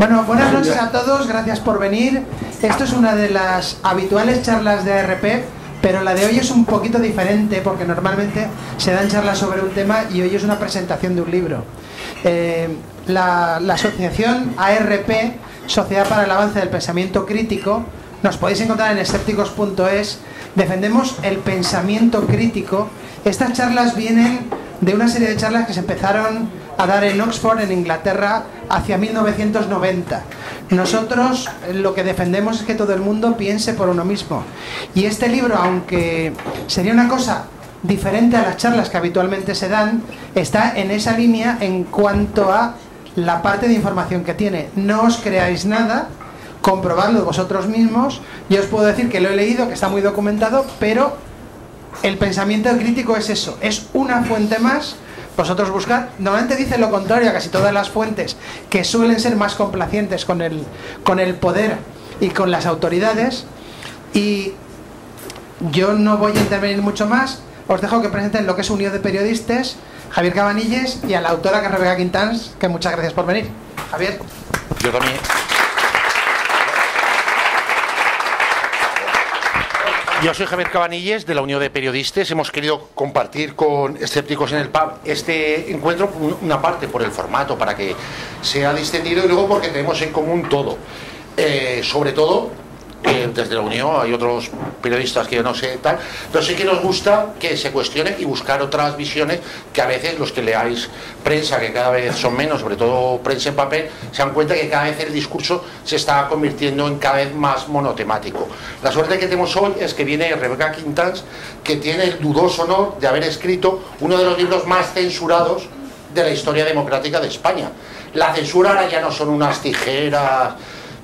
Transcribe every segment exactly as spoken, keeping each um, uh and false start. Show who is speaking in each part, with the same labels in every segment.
Speaker 1: Bueno, buenas noches a todos, gracias por venir. Esto es una de las habituales charlas de A R P, pero la de hoy es un poquito diferente porque normalmente se dan charlas sobre un tema y hoy es una presentación de un libro. Eh, la, la asociación A R P, Sociedad para el Avance del Pensamiento Crítico, nos podéis encontrar en escépticos punto es. Defendemos el pensamiento crítico. Estas charlas vienen de una serie de charlas que se empezaron a dar en Oxford, en Inglaterra, hacia mil novecientos noventa. Nosotros lo que defendemos es que todo el mundo piense por uno mismo. Y este libro, aunque sería una cosa diferente a las charlas que habitualmente se dan, está en esa línea en cuanto a la parte de información que tiene. No os creáis nada, comprobadlo vosotros mismos. Yo os puedo decir que lo he leído, que está muy documentado, pero el pensamiento crítico es eso, es una fuente más. Vosotros buscad, normalmente dice lo contrario a casi todas las fuentes, que suelen ser más complacientes con el, con el poder y con las autoridades. Y yo no voy a intervenir mucho más. Os dejo que presenten lo que es Unión de Periodistas, Javier Cabanilles, y a la autora, que es Rebeca Quintans, que muchas gracias por venir. Javier.
Speaker 2: Yo también. Yo soy Javier Cabanilles, de la Unión de Periodistas. Hemos querido compartir con Escépticos en el Pub este encuentro, una parte por el formato, para que sea distendido, y luego porque tenemos en común todo. Eh, sobre todo, eh, desde la Unión hay otros periodistas que yo no sé tal, pero sí que nos gusta que se cuestione y buscar otras visiones, que a veces los que leáis prensa, que cada vez son menos, sobre todo prensa en papel, se dan cuenta que cada vez el discurso se está convirtiendo en cada vez más monotemático. La suerte que tenemos hoy es que viene Rebeca Quintans, que tiene el dudoso honor de haber escrito uno de los libros más censurados de la historia democrática de España. La censura ahora ya no son unas tijeras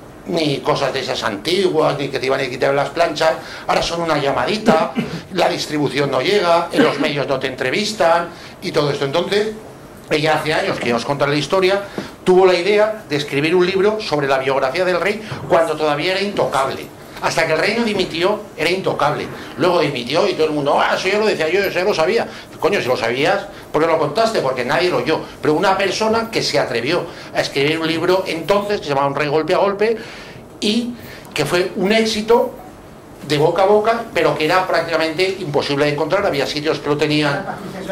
Speaker 2: ni cosas de esas antiguas, ni que te iban a quitar las planchas. Ahora son una llamadita, la distribución no llega, en los medios no te entrevistan y todo esto. Entonces, ella hace años, que os contaré la historia, tuvo la idea de escribir un libro sobre la biografía del rey cuando todavía era intocable. Hasta que el rey no dimitió, era intocable. Luego dimitió y todo el mundo, ah, eso ya lo decía yo, eso ya lo sabía. Coño, si lo sabías, ¿por qué lo contaste? Porque nadie lo oyó. Pero una persona que se atrevió a escribir un libro entonces, que se llamaba Un rey golpe a golpe, y que fue un éxito de boca a boca, pero que era prácticamente imposible de encontrar. Había sitios que lo tenían,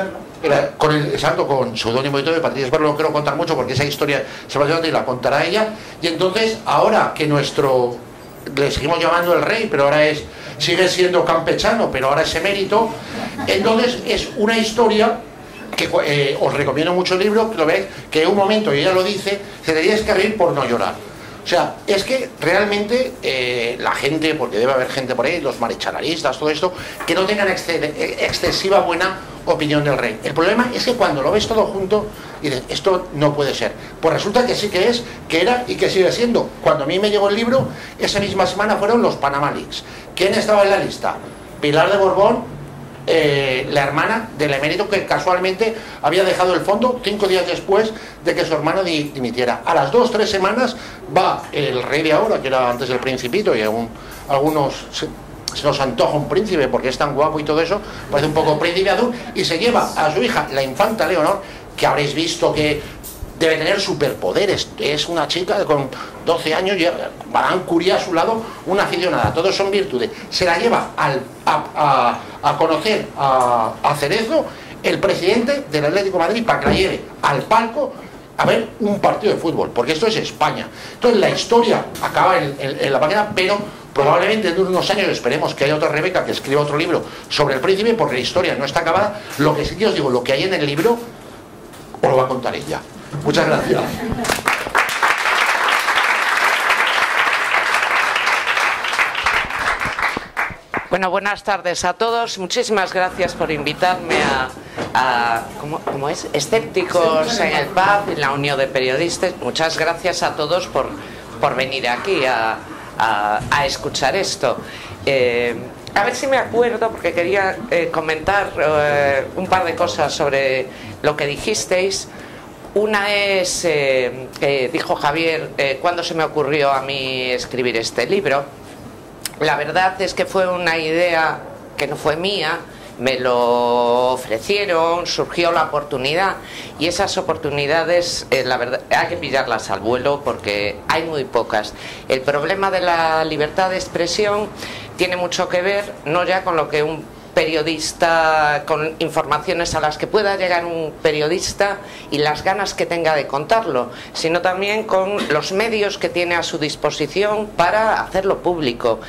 Speaker 2: era con el, exacto, con seudónimo y todo, de Patricia Esberlo. No quiero contar mucho porque esa historia se va a la contará ella. Y entonces, ahora que nuestro, le seguimos llamando el rey, pero ahora es, sigue siendo campechano, pero ahora es emérito, entonces es una historia que eh, os recomiendo mucho el libro, que lo veis, que en un momento, y ella lo dice, se teníais que reír por no llorar. O sea, es que realmente eh, la gente, porque debe haber gente por ahí, los marechalaristas, todo esto, que no tengan excesiva buena opinión del rey. El problema es que cuando lo ves todo junto, dices, esto no puede ser. Pues resulta que sí que es, que era y que sigue siendo. Cuando a mí me llegó el libro, esa misma semana fueron los Panama Leaks. ¿Quién estaba en la lista? Pilar de Borbón, Eh, la hermana del emérito, que casualmente había dejado el fondo cinco días después de que su hermano di dimitiera. A las dos, tres semanas va el rey de ahora, que era antes el Principito, y aún algunos se, se nos antoja un príncipe porque es tan guapo y todo eso, parece un poco príncipe azul, y se lleva a su hija, la infanta Leonor, que habréis visto que debe tener superpoderes. Es una chica con doce años, Madame Curie a su lado, una aficionada. Todos son virtudes. Se la lleva al, a, a, a conocer a, a Cerezo, el presidente del Atlético de Madrid, para que la lleve al palco a ver un partido de fútbol, porque esto es España. Entonces la historia acaba en, en, en la página, pero probablemente en unos años esperemos que haya otra Rebeca que escriba otro libro sobre el príncipe, porque la historia no está acabada. Lo que sí que os digo, lo que hay en el libro os lo va a contar ella. Muchas gracias.
Speaker 3: Bueno, buenas tardes a todos. Muchísimas gracias por invitarme a, a ¿cómo, cómo es? Escépticos en el Pub, en la Unión de Periodistas. Muchas gracias a todos por, por venir aquí a, a, a escuchar esto. Eh, a ver si me acuerdo, porque quería eh, comentar eh, un par de cosas sobre lo que dijisteis. Una es, eh, que dijo Javier, eh, ¿cuándo se me ocurrió a mí escribir este libro? La verdad es que fue una idea que no fue mía, me lo ofrecieron, surgió la oportunidad, y esas oportunidades, eh, la verdad, hay que pillarlas al vuelo porque hay muy pocas. El problema de la libertad de expresión tiene mucho que ver no ya con lo que un periodista, con informaciones a las que pueda llegar un periodista y las ganas que tenga de contarlo, sino también con los medios que tiene a su disposición para hacerlo público.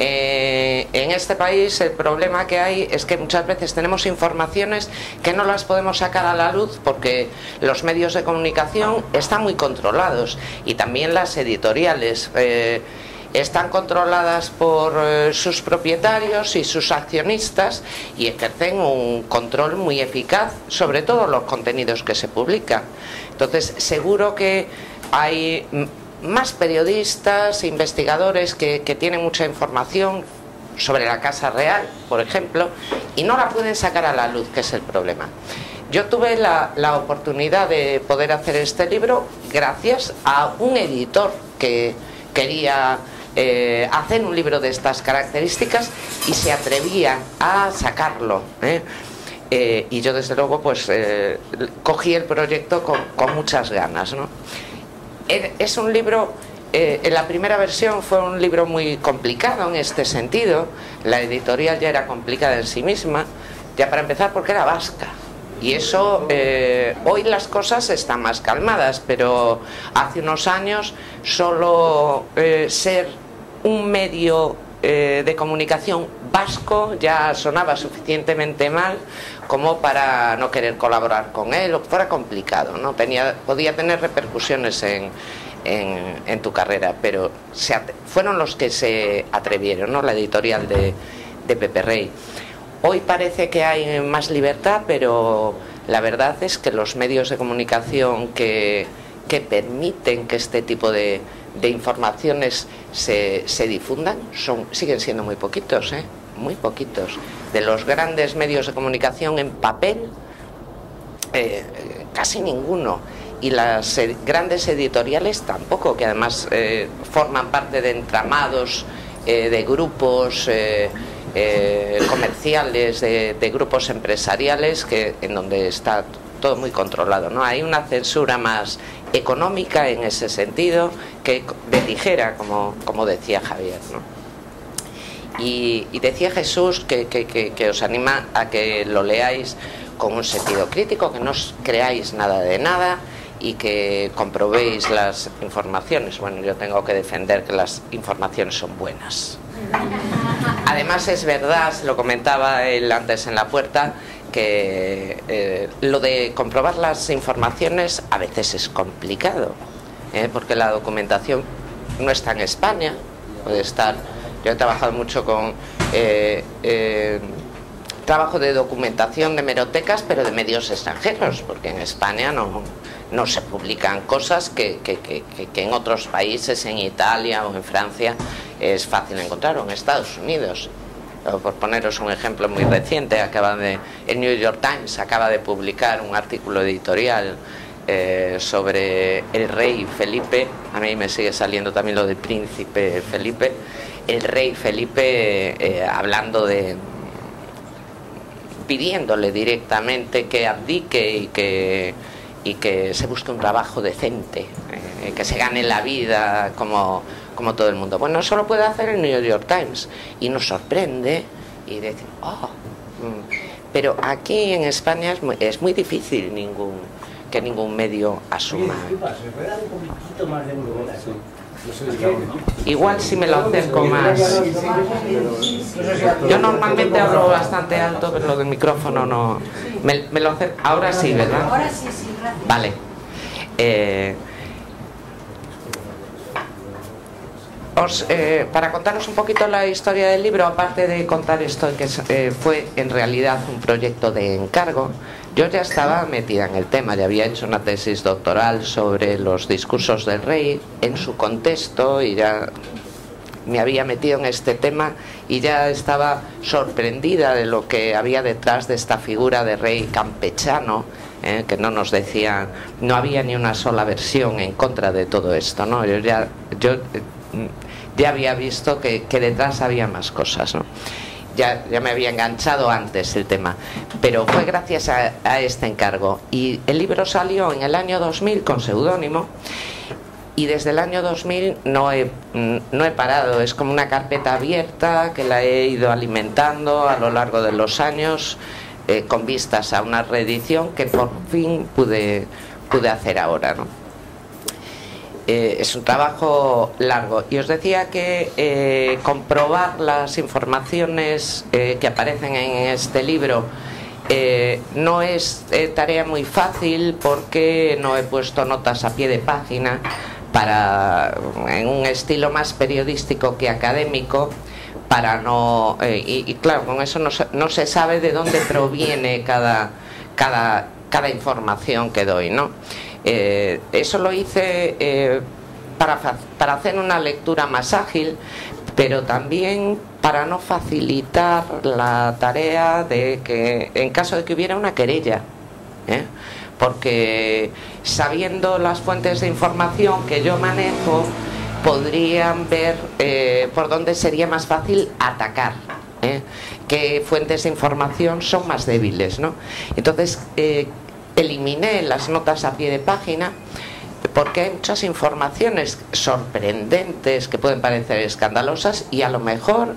Speaker 3: Eh, en este país el problema que hay es que muchas veces tenemos informaciones que no las podemos sacar a la luz porque los medios de comunicación están muy controlados, y también las editoriales eh, están controladas por eh, sus propietarios y sus accionistas, y ejercen un control muy eficaz sobre todos los contenidos que se publican. Entonces, seguro que hay más periodistas e investigadores que, que tienen mucha información sobre la Casa Real, por ejemplo, y no la pueden sacar a la luz, que es el problema. Yo tuve la, la oportunidad de poder hacer este libro gracias a un editor que quería Eh, hacer un libro de estas características y se atrevía a sacarlo, ¿eh? Eh, y yo desde luego pues eh, cogí el proyecto con, con muchas ganas, ¿no? Es un libro, eh, en la primera versión fue un libro muy complicado en este sentido. La editorial ya era complicada en sí misma, ya para empezar porque era vasca. Y eso, eh, hoy las cosas están más calmadas, pero hace unos años solo eh, ser un medio eh, de comunicación vasco ya sonaba suficientemente mal como para no querer colaborar con él, o que fuera complicado, ¿no? Tenía, podía tener repercusiones en, en, en tu carrera, pero se, fueron los que se atrevieron, ¿no? La editorial de, de Pepe Rey. Hoy parece que hay más libertad, pero la verdad es que los medios de comunicación que, que permiten que este tipo de, de informaciones se, se difundan son, siguen siendo muy poquitos, ¿eh? Muy poquitos. De los grandes medios de comunicación en papel, eh, casi ninguno. Y las eh, grandes editoriales tampoco, que además eh, forman parte de entramados eh, de grupos Eh, Eh, comerciales, de, de grupos empresariales, que en donde está todo muy controlado, ¿no? Hay una censura más económica en ese sentido, que de tijera, como, como decía Javier, ¿no? Y, y decía Jesús que, que, que, que os anima a que lo leáis con un sentido crítico, que no os creáis nada de nada y que comprobéis las informaciones. Bueno, yo tengo que defender que las informaciones son buenas. Además es verdad, se lo comentaba él antes en la puerta, que eh, lo de comprobar las informaciones a veces es complicado, ¿eh? Porque la documentación no está en España, puede estar. Yo he trabajado mucho con eh, eh, trabajo de documentación de hemerotecas, pero de medios extranjeros, porque en España no, no se publican cosas que, que, que, que en otros países, en Italia o en Francia, es fácil encontrar, o en Estados Unidos. Por poneros un ejemplo muy reciente, acaba de, el New York Times acaba de publicar un artículo editorial eh, sobre el rey Felipe. A mí me sigue saliendo también lo del príncipe Felipe. El rey Felipe eh, hablando de, pidiéndole directamente que abdique y que, y que se busque un trabajo decente, eh, que se gane la vida como, como todo el mundo. Bueno, eso lo puede hacer el New York Times y nos sorprende y decir, oh, pero aquí en España es muy, es muy difícil ningún, que ningún medio asuma.
Speaker 4: Oye, disculpa, ¿se me puede dar un poquito más de volumen?
Speaker 3: Igual si me lo acerco más. Yo normalmente hablo bastante alto, pero lo del micrófono no. Me, me lo acerco. Ahora sí, ¿verdad?
Speaker 5: Ahora sí, sí, gracias.
Speaker 3: Vale. Eh, os, eh, para contaros un poquito la historia del libro, aparte de contar esto que eh, fue en realidad un proyecto de encargo, yo ya estaba metida en el tema, ya había hecho una tesis doctoral sobre los discursos del rey en su contexto y ya me había metido en este tema y ya estaba sorprendida de lo que había detrás de esta figura de rey campechano, eh, que no nos decían, no había ni una sola versión en contra de todo esto, ¿no? Yo ya, yo, ya había visto que, que detrás había más cosas, ¿no? ya, ya me había enganchado antes el tema, pero fue gracias a, a este encargo. Y el libro salió en el año dos mil con seudónimo, y desde el año dos mil no he, no he parado. Es como una carpeta abierta que la he ido alimentando a lo largo de los años, eh, con vistas a una reedición que por fin pude, pude hacer ahora, ¿no? Eh, es un trabajo largo, y os decía que eh, comprobar las informaciones eh, que aparecen en este libro eh, no es eh, tarea muy fácil, porque no he puesto notas a pie de página, para, en un estilo más periodístico que académico, para no eh, y, y claro, con eso no se, no se sabe de dónde proviene cada, cada, cada información que doy, ¿no? Eh, eso lo hice eh, para, para hacer una lectura más ágil, pero también para no facilitar la tarea de que, en caso de que hubiera una querella, ¿eh? Porque sabiendo las fuentes de información que yo manejo, podrían ver eh, por dónde sería más fácil atacar, ¿eh? Qué fuentes de información son más débiles, ¿no? Entonces eh, eliminé las notas a pie de página, porque hay muchas informaciones sorprendentes que pueden parecer escandalosas, y a lo mejor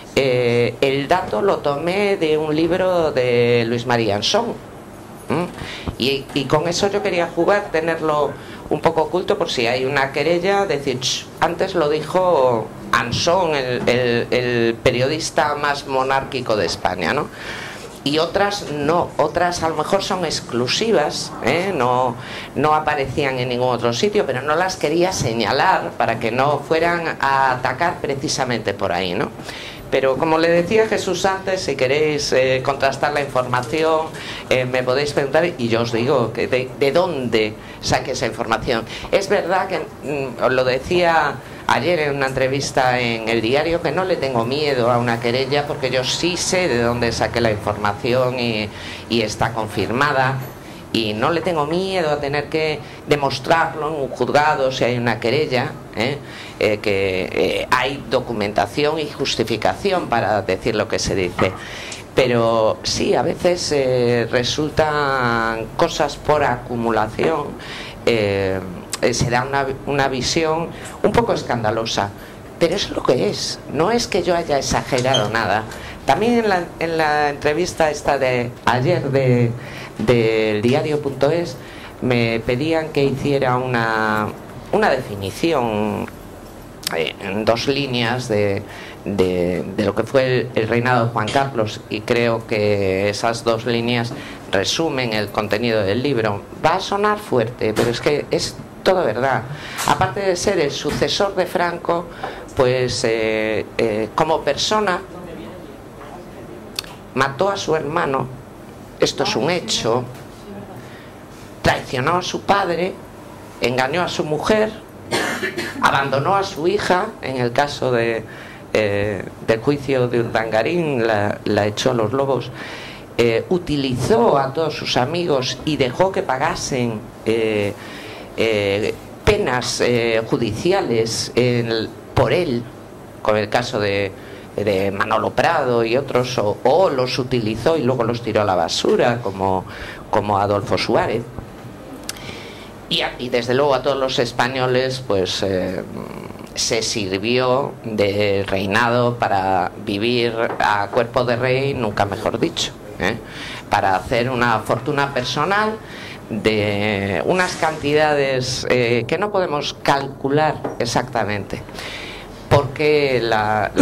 Speaker 3: eh, el dato lo tomé de un libro de Luis María Ansón, ¿Mm? y, y con eso yo quería jugar, tenerlo un poco oculto, por si hay una querella, decir, antes lo dijo Ansón, el, el, el periodista más monárquico de España, ¿no? Y otras no, otras a lo mejor son exclusivas, ¿eh? no, no aparecían en ningún otro sitio, pero no las quería señalar para que no fueran a atacar precisamente por ahí, ¿no? Pero como le decía Jesús antes, si queréis eh, contrastar la información, eh, me podéis preguntar, y yo os digo que de, de dónde saqué esa información. Es verdad que, mm, os lo decía ayer en una entrevista en El Diario, que no le tengo miedo a una querella, porque yo sí sé de dónde saqué la información y, y está confirmada. Y no le tengo miedo a tener que demostrarlo en un juzgado si hay una querella, ¿eh? Eh, que eh, hay documentación y justificación para decir lo que se dice. Pero sí, a veces eh, resultan cosas por acumulación, eh, eh, se da una, una visión un poco escandalosa, pero es lo que es, no es que yo haya exagerado nada. También en la, en la entrevista esta de ayer de del diario punto es me pedían que hiciera una, una definición eh, en dos líneas de, de, de lo que fue el, el reinado de Juan Carlos, y creo que esas dos líneas resumen el contenido del libro. Va a sonar fuerte, pero es que es todo verdad. Aparte de ser el sucesor de Franco, pues eh, eh, como persona mató a su hermano. Esto es un hecho. Traicionó a su padre, engañó a su mujer, abandonó a su hija, en el caso de, eh, del juicio de Urdangarín, la, la echó a los lobos, eh, utilizó a todos sus amigos y dejó que pagasen eh, eh, penas eh, judiciales eh, por él, con el caso de de Manolo Prado y otros, o, o los utilizó y luego los tiró a la basura, como, como Adolfo Suárez. Y, a, y desde luego a todos los españoles pues eh, se sirvió del reinado para vivir a cuerpo de rey, nunca mejor dicho, ¿eh? Para hacer una fortuna personal de unas cantidades eh, que no podemos calcular exactamente, porque la,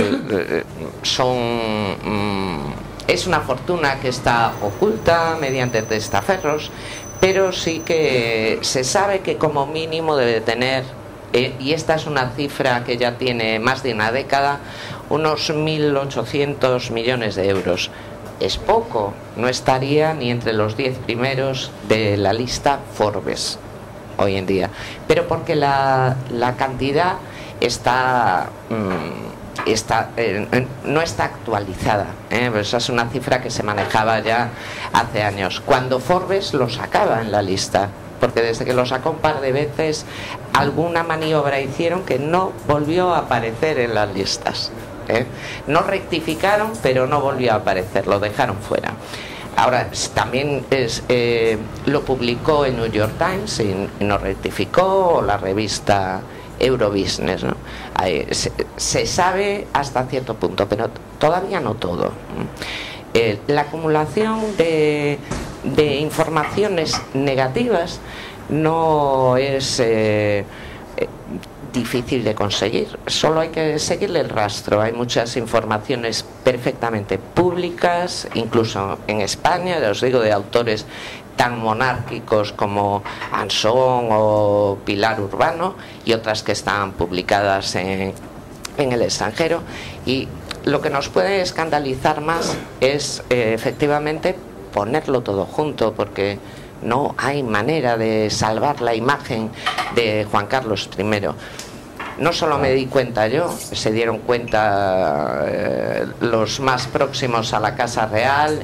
Speaker 3: son, es una fortuna que está oculta mediante testaferros, pero sí que se sabe que como mínimo debe tener, eh, y esta es una cifra que ya tiene más de una década, unos mil ochocientos millones de euros. Es poco, no estaría ni entre los diez primeros de la lista Forbes hoy en día, pero porque la, la cantidad está, mmm, está eh, no está actualizada, ¿eh? Esa es una cifra que se manejaba ya hace años, cuando Forbes lo sacaba en la lista, porque desde que lo sacó un par de veces alguna maniobra hicieron que no volvió a aparecer en las listas, ¿eh? No rectificaron, pero no volvió a aparecer, lo dejaron fuera. Ahora, también es, eh, lo publicó el New York Times y, y no rectificó, o la revista Eurobusiness, ¿no? Ahí, se, se sabe hasta cierto punto, pero todavía no todo. Eh, la acumulación de, de informaciones negativas no es eh, eh, difícil de conseguir, solo hay que seguirle el rastro. Hay muchas informaciones perfectamente públicas, incluso en España, ya os digo, de autores tan monárquicos como Ansón o Pilar Urbano, y otras que están publicadas en, en el extranjero. Y lo que nos puede escandalizar más es eh, efectivamente ponerlo todo junto, porque no hay manera de salvar la imagen de Juan Carlos primero. No solo me di cuenta yo, se dieron cuenta eh, los más próximos a la Casa Real,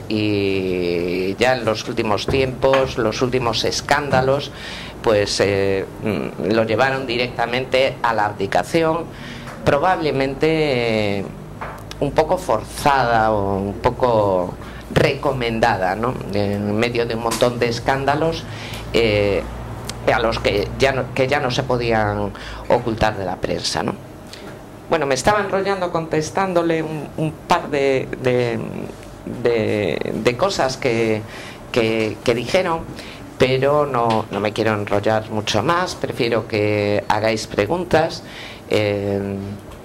Speaker 3: y ya en los últimos tiempos, los últimos escándalos, pues eh, lo llevaron directamente a la abdicación, probablemente eh, un poco forzada o un poco recomendada, ¿no? En medio de un montón de escándalos eh, a los que ya, no, que ya no se podían ocultar de la prensa, ¿no? Bueno, me estaba enrollando contestándole un, un par de, de, de, de cosas que, que, que dijeron, pero no, no me quiero enrollar mucho más, prefiero que hagáis preguntas. Eh,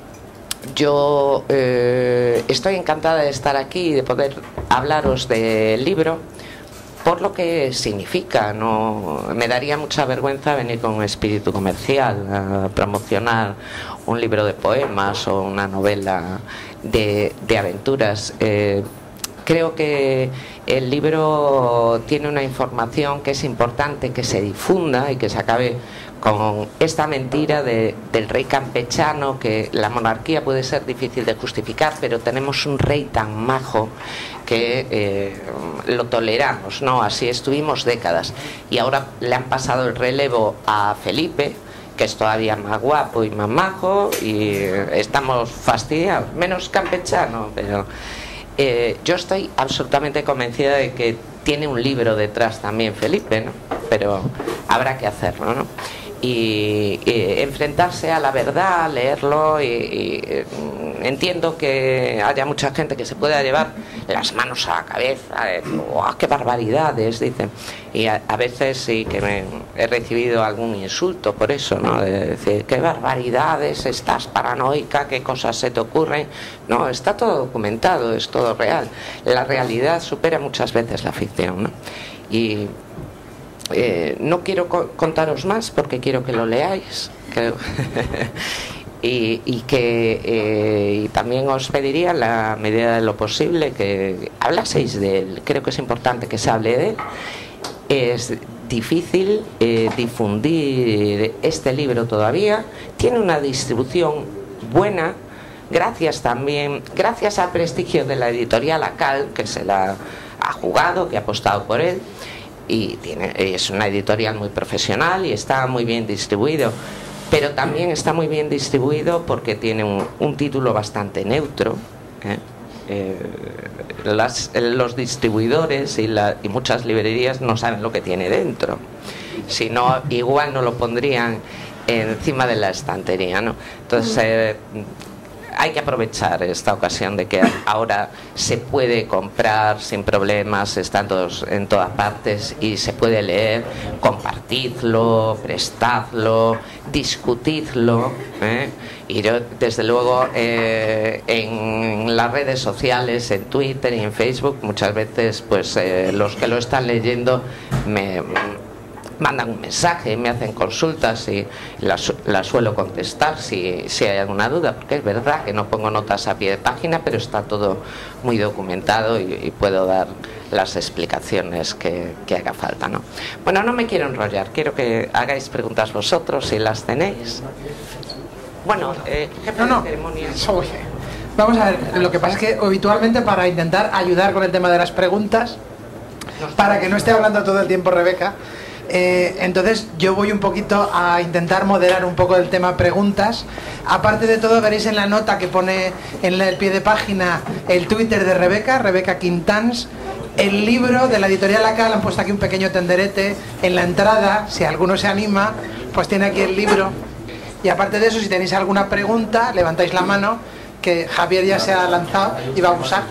Speaker 3: yo eh, estoy encantada de estar aquí y de poder hablaros del libro, por lo que significa. No me daría mucha vergüenza venir con un espíritu comercial a promocionar un libro de poemas o una novela de, de aventuras. Eh, creo que el libro tiene una información que es importante que se difunda y que se acabe con esta mentira de, del rey campechano, que la monarquía puede ser difícil de justificar, pero tenemos un rey tan majo que eh, lo toleramos, ¿no? Así estuvimos décadas, y ahora le han pasado el relevo a Felipe, que es todavía más guapo y más majo, y estamos fastidiados, menos campechano, pero eh, yo estoy absolutamente convencida de que tiene un libro detrás también Felipe, ¿no? Pero habrá que hacerlo, ¿no? Y, y enfrentarse a la verdad, leerlo, y, y entiendo que haya mucha gente que se pueda llevar las manos a la cabeza, de, ¡oh, qué barbaridades!, dicen, y a, a veces sí que me he recibido algún insulto por eso, ¿no? De decir, qué barbaridades, estás paranoica, qué cosas se te ocurren. No, está todo documentado, es todo real. La realidad supera muchas veces la ficción, ¿no? Y Eh, no quiero co contaros más porque quiero que lo leáis, que y, y que eh, y también os pediría, en la medida de lo posible, que hablaseis de él. Creo que es importante que se hable de él. Es difícil eh, difundir este libro todavía. Tiene una distribución buena, gracias también gracias al prestigio de la editorial Acal, que se la ha jugado, que ha apostado por él. Y tiene, es una editorial muy profesional y está muy bien distribuido, pero también está muy bien distribuido porque tiene un, un título bastante neutro, ¿eh? Eh, las, los distribuidores y, la, y muchas librerías no saben lo que tiene dentro, si no igual no lo pondrían encima de la estantería, ¿no? Entonces eh, hay que aprovechar esta ocasión de que ahora se puede comprar sin problemas, está en, todos, en todas partes, y se puede leer. Compartidlo, prestadlo, discutidlo, ¿eh? Y yo, desde luego, eh, en las redes sociales, en Twitter y en Facebook, muchas veces pues eh, los que lo están leyendo me mandan un mensaje, me hacen consultas y las, las suelo contestar si, si hay alguna duda, porque es verdad que no pongo notas a pie de página, pero está todo muy documentado y, y puedo dar las explicaciones que, que haga falta, ¿no? Bueno, no me quiero enrollar, quiero que hagáis preguntas vosotros si las tenéis. Bueno, eh, jefe
Speaker 1: no, no.
Speaker 3: de ceremonias.
Speaker 1: Vamos a ver, lo que pasa es que habitualmente, para intentar ayudar con el tema de las preguntas, para que no esté hablando todo el tiempo Rebeca, Eh, entonces yo voy un poquito a intentar moderar un poco el tema preguntas. Aparte de todo, veréis en la nota que pone en el pie de página el Twitter de Rebeca, Rebeca Quintans. El libro de la editorial A C A, le han puesto aquí un pequeño tenderete en la entrada, si alguno se anima, pues tiene aquí el libro. Y aparte de eso, si tenéis alguna pregunta, levantáis la mano, que Javier ya se ha lanzado y va a usar.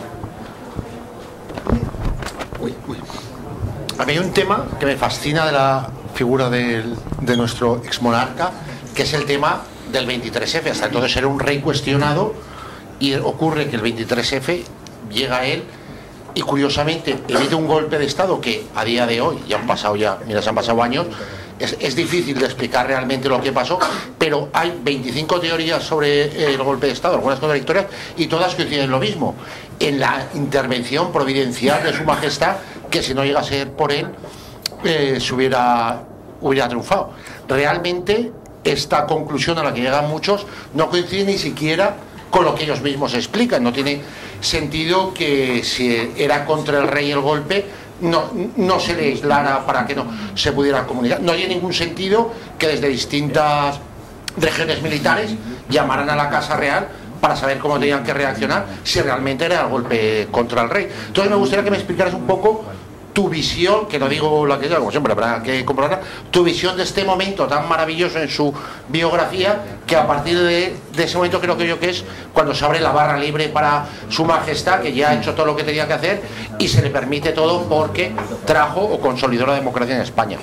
Speaker 2: Uy, uy. A mí hay un tema que me fascina de la figura del, de nuestro exmonarca, que es el tema del veintitrés efe. Hasta entonces era un rey cuestionado y ocurre que el veintitrés efe llega a él y curiosamente emite un golpe de estado que a día de hoy, ya han pasado ya, mira, se han pasado años, es, es difícil de explicar realmente lo que pasó, pero hay veinticinco teorías sobre el golpe de estado, algunas contradictorias, y todas coinciden en lo mismo, en la intervención providencial de su majestad, que si no llega a ser por él, eh, se hubiera, hubiera triunfado. Realmente esta conclusión a la que llegan muchos no coincide ni siquiera con lo que ellos mismos explican. No tiene sentido que si era contra el rey el golpe, no, no se le aislara para que no se pudiera comunicar. No hay ningún sentido que desde distintas regiones militares llamaran a la Casa Real para saber cómo tenían que reaccionar si realmente era el golpe contra el rey. Entonces me gustaría que me explicaras un poco tu visión, que no digo la que yo, como siempre, para que comprobarla, tu visión de este momento tan maravilloso en su biografía, que a partir de, de ese momento creo que yo que es cuando se abre la barra libre para su majestad, que ya ha hecho todo lo que tenía que hacer y se le permite todo porque trajo o consolidó la democracia en España.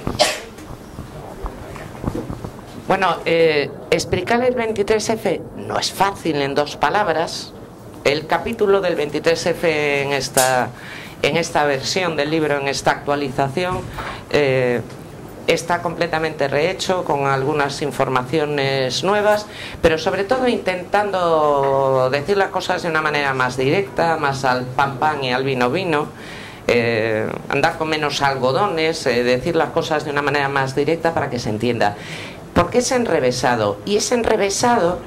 Speaker 3: Bueno, eh, explicar el veintitrés efe no es fácil en dos palabras. El capítulo del veintitrés efe en esta, en esta versión del libro, en esta actualización, eh, está completamente rehecho con algunas informaciones nuevas, pero sobre todo intentando decir las cosas de una manera más directa, más al pan pan y al vino vino. Eh, andar con menos algodones, eh, decir las cosas de una manera más directa para que se entienda. Porque es enrevesado, y es enrevesado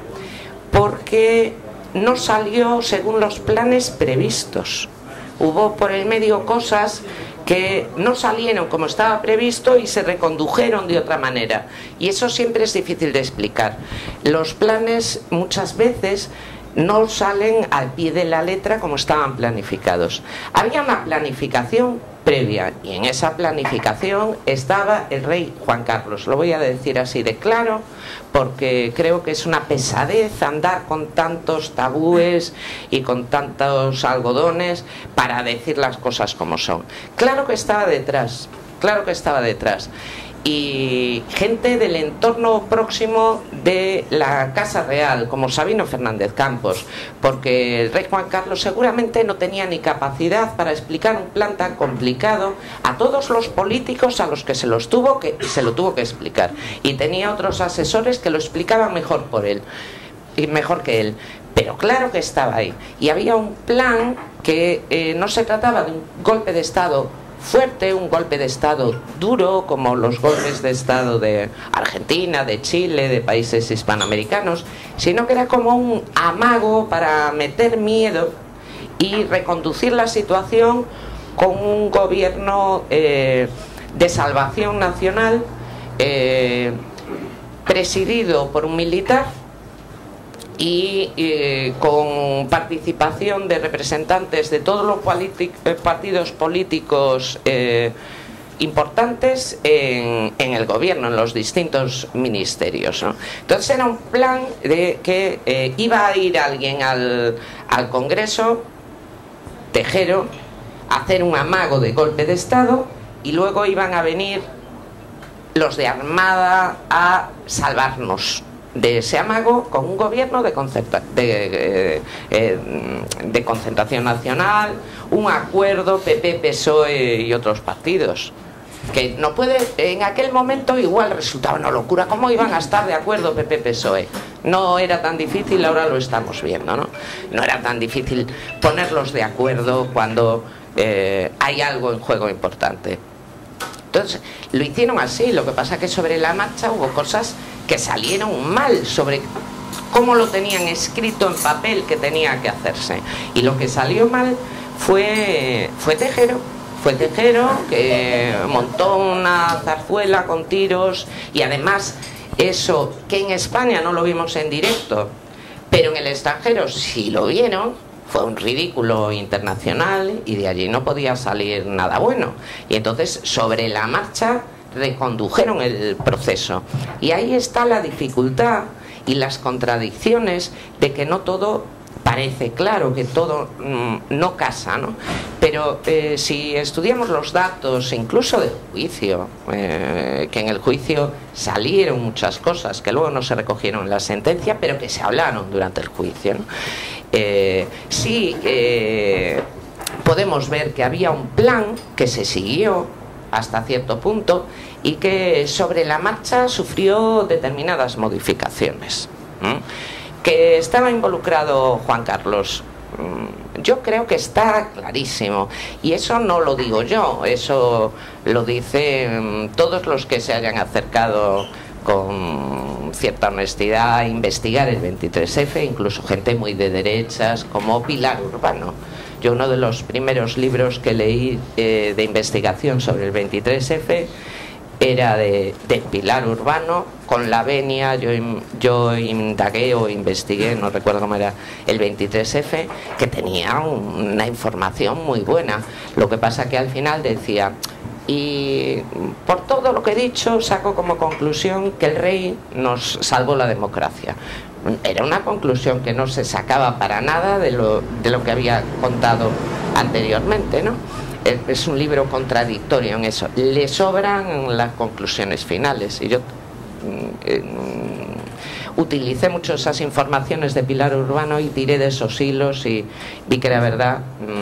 Speaker 3: porque no salió según los planes previstos. Hubo por el medio cosas que no salieron como estaba previsto y se recondujeron de otra manera. Y eso siempre es difícil de explicar. Los planes muchas veces no salen al pie de la letra como estaban planificados. Había una planificación previa y en esa planificación estaba el rey Juan Carlos. Lo voy a decir así de claro porque creo que es una pesadez andar con tantos tabúes y con tantos algodones para decir las cosas como son. Claro que estaba detrás, claro que estaba detrás. Y gente del entorno próximo de la Casa Real, como Sabino Fernández Campos, porque el rey Juan Carlos seguramente no tenía ni capacidad para explicar un plan tan complicado a todos los políticos a los que se los tuvo que se lo tuvo que explicar, y tenía otros asesores que lo explicaban mejor por él y mejor que él. Pero claro que estaba ahí, y había un plan que eh, no se trataba de un golpe de estado fuerte, un golpe de estado duro como los golpes de estado de Argentina, de Chile, de países hispanoamericanos, sino que era como un amago para meter miedo y reconducir la situación con un gobierno eh, de salvación nacional eh, presidido por un militar y eh, con participación de representantes de todos los eh, partidos políticos eh, importantes en, en el gobierno, en los distintos ministerios, ¿no? Entonces era un plan de que eh, iba a ir alguien al, al Congreso, Tejero, a hacer un amago de golpe de Estado, y luego iban a venir los de Armada a salvarnos de ese amago con un gobierno de, concerta de, eh, de concentración nacional, un acuerdo P P, P S O E y otros partidos, que no puede, en aquel momento igual resultaba una locura. ¿Cómo iban a estar de acuerdo P P, P S O E? No era tan difícil, ahora lo estamos viendo, ¿no? No era tan difícil ponerlos de acuerdo cuando eh, hay algo en juego importante. Entonces lo hicieron así. Lo que pasa es que sobre la marcha hubo cosas que salieron mal sobre cómo lo tenían escrito en papel que tenía que hacerse, y lo que salió mal fue, fue Tejero, fue el tejero que montó una zarzuela con tiros, y además eso que en España no lo vimos en directo, pero en el extranjero sí lo vieron, fue un ridículo internacional y de allí no podía salir nada bueno. Y entonces sobre la marcha recondujeron el proceso. Y ahí está la dificultad y las contradicciones de que no todo parece claro, que todo mmm, no casa, ¿no? Pero eh, si estudiamos los datos, incluso del juicio, eh, que en el juicio salieron muchas cosas que luego no se recogieron en la sentencia, pero que se hablaron durante el juicio, ¿no? Eh, sí eh, podemos ver que había un plan que se siguió hasta cierto punto y que sobre la marcha sufrió determinadas modificaciones. ¿Mm? Que estaba involucrado Juan Carlos, yo creo que está clarísimo, y eso no lo digo yo, eso lo dicen todos los que se hayan acercado con cierta honestidad a investigar el veintitrés efe, incluso gente muy de derechas como Pilar Urbano. Yo uno de los primeros libros que leí eh, de investigación sobre el veintitrés efe era de, de Pilar Urbano, con la venia yo, yo indagué o investigué, no recuerdo cómo era, el veintitrés efe, que tenía un, una información muy buena. Lo que pasa que al final decía, y por todo lo que he dicho saco como conclusión que el rey nos salvó la democracia. Era una conclusión que no se sacaba para nada de lo, de lo que había contado anteriormente, ¿no? Es un libro contradictorio en eso. Le sobran las conclusiones finales. Y yo eh, utilicé mucho esas informaciones de Pilar Urbano y tiré de esos hilos y vi que era verdad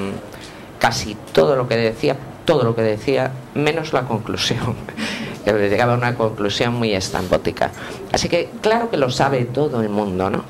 Speaker 3: mmm, casi todo lo que decía, todo lo que decía, menos la conclusión. Llegaba a una conclusión muy estrambótica. Así que claro que lo sabe todo el mundo, ¿no?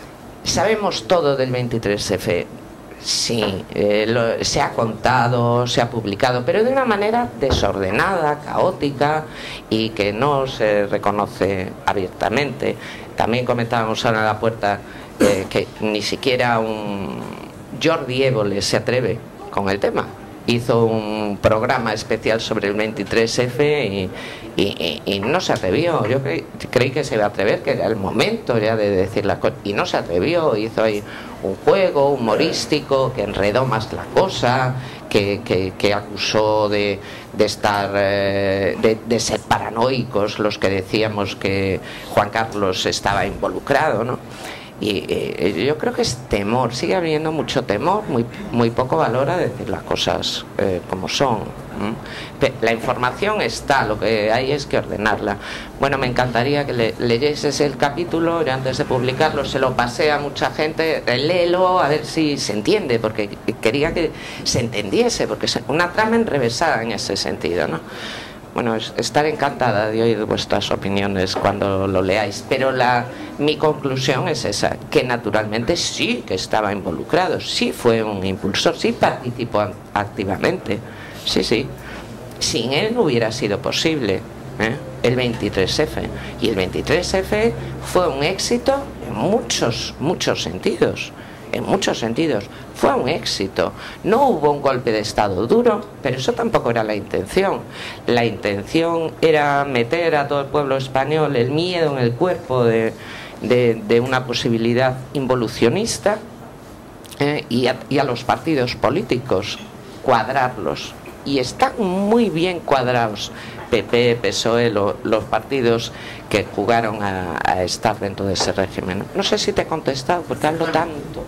Speaker 3: Sabemos todo del veintitrés efe. Sí, eh, lo, se ha contado, se ha publicado, pero de una manera desordenada, caótica y que no se reconoce abiertamente. También comentábamos ahora en la puerta eh, que ni siquiera un Jordi Évole se atreve con el tema. Hizo un programa especial sobre el veintitrés efe y, y, y, y no se atrevió. Yo creí, creí que se iba a atrever, que era el momento ya de decir las cosas, y no se atrevió. Hizo ahí un juego humorístico que enredó más la cosa, que, que, que acusó de, de estar eh, de, de ser paranoicos los que decíamos que Juan Carlos estaba involucrado, ¿no? Y eh, yo creo que es temor, sigue habiendo mucho temor, muy, muy poco valor a decir las cosas eh, como son. ¿Mm? La información está, lo que hay es que ordenarla. Bueno, me encantaría que le, leyeses el capítulo y antes de publicarlo se lo pasé a mucha gente, léelo a ver si se entiende, porque quería que se entendiese, porque es una trama enrevesada en ese sentido, ¿no? Bueno, estaré encantada de oír vuestras opiniones cuando lo leáis, pero la, mi conclusión es esa, que naturalmente sí que estaba involucrado, sí fue un impulsor, sí participó activamente, sí, sí. Sin él no hubiera sido posible ¿eh? el veintitrés efe, y el veintitrés efe fue un éxito en muchos, muchos sentidos. En muchos sentidos, fue un éxito. No hubo un golpe de Estado duro, pero eso tampoco era la intención. La intención era meter a todo el pueblo español el miedo en el cuerpo de, de, de una posibilidad involucionista eh, y, a, y a los partidos políticos, cuadrarlos. Y están muy bien cuadrados. P P, P S O E, lo, los partidos que jugaron a, a estar dentro de ese régimen. No sé si te he contestado, porque hablo tanto.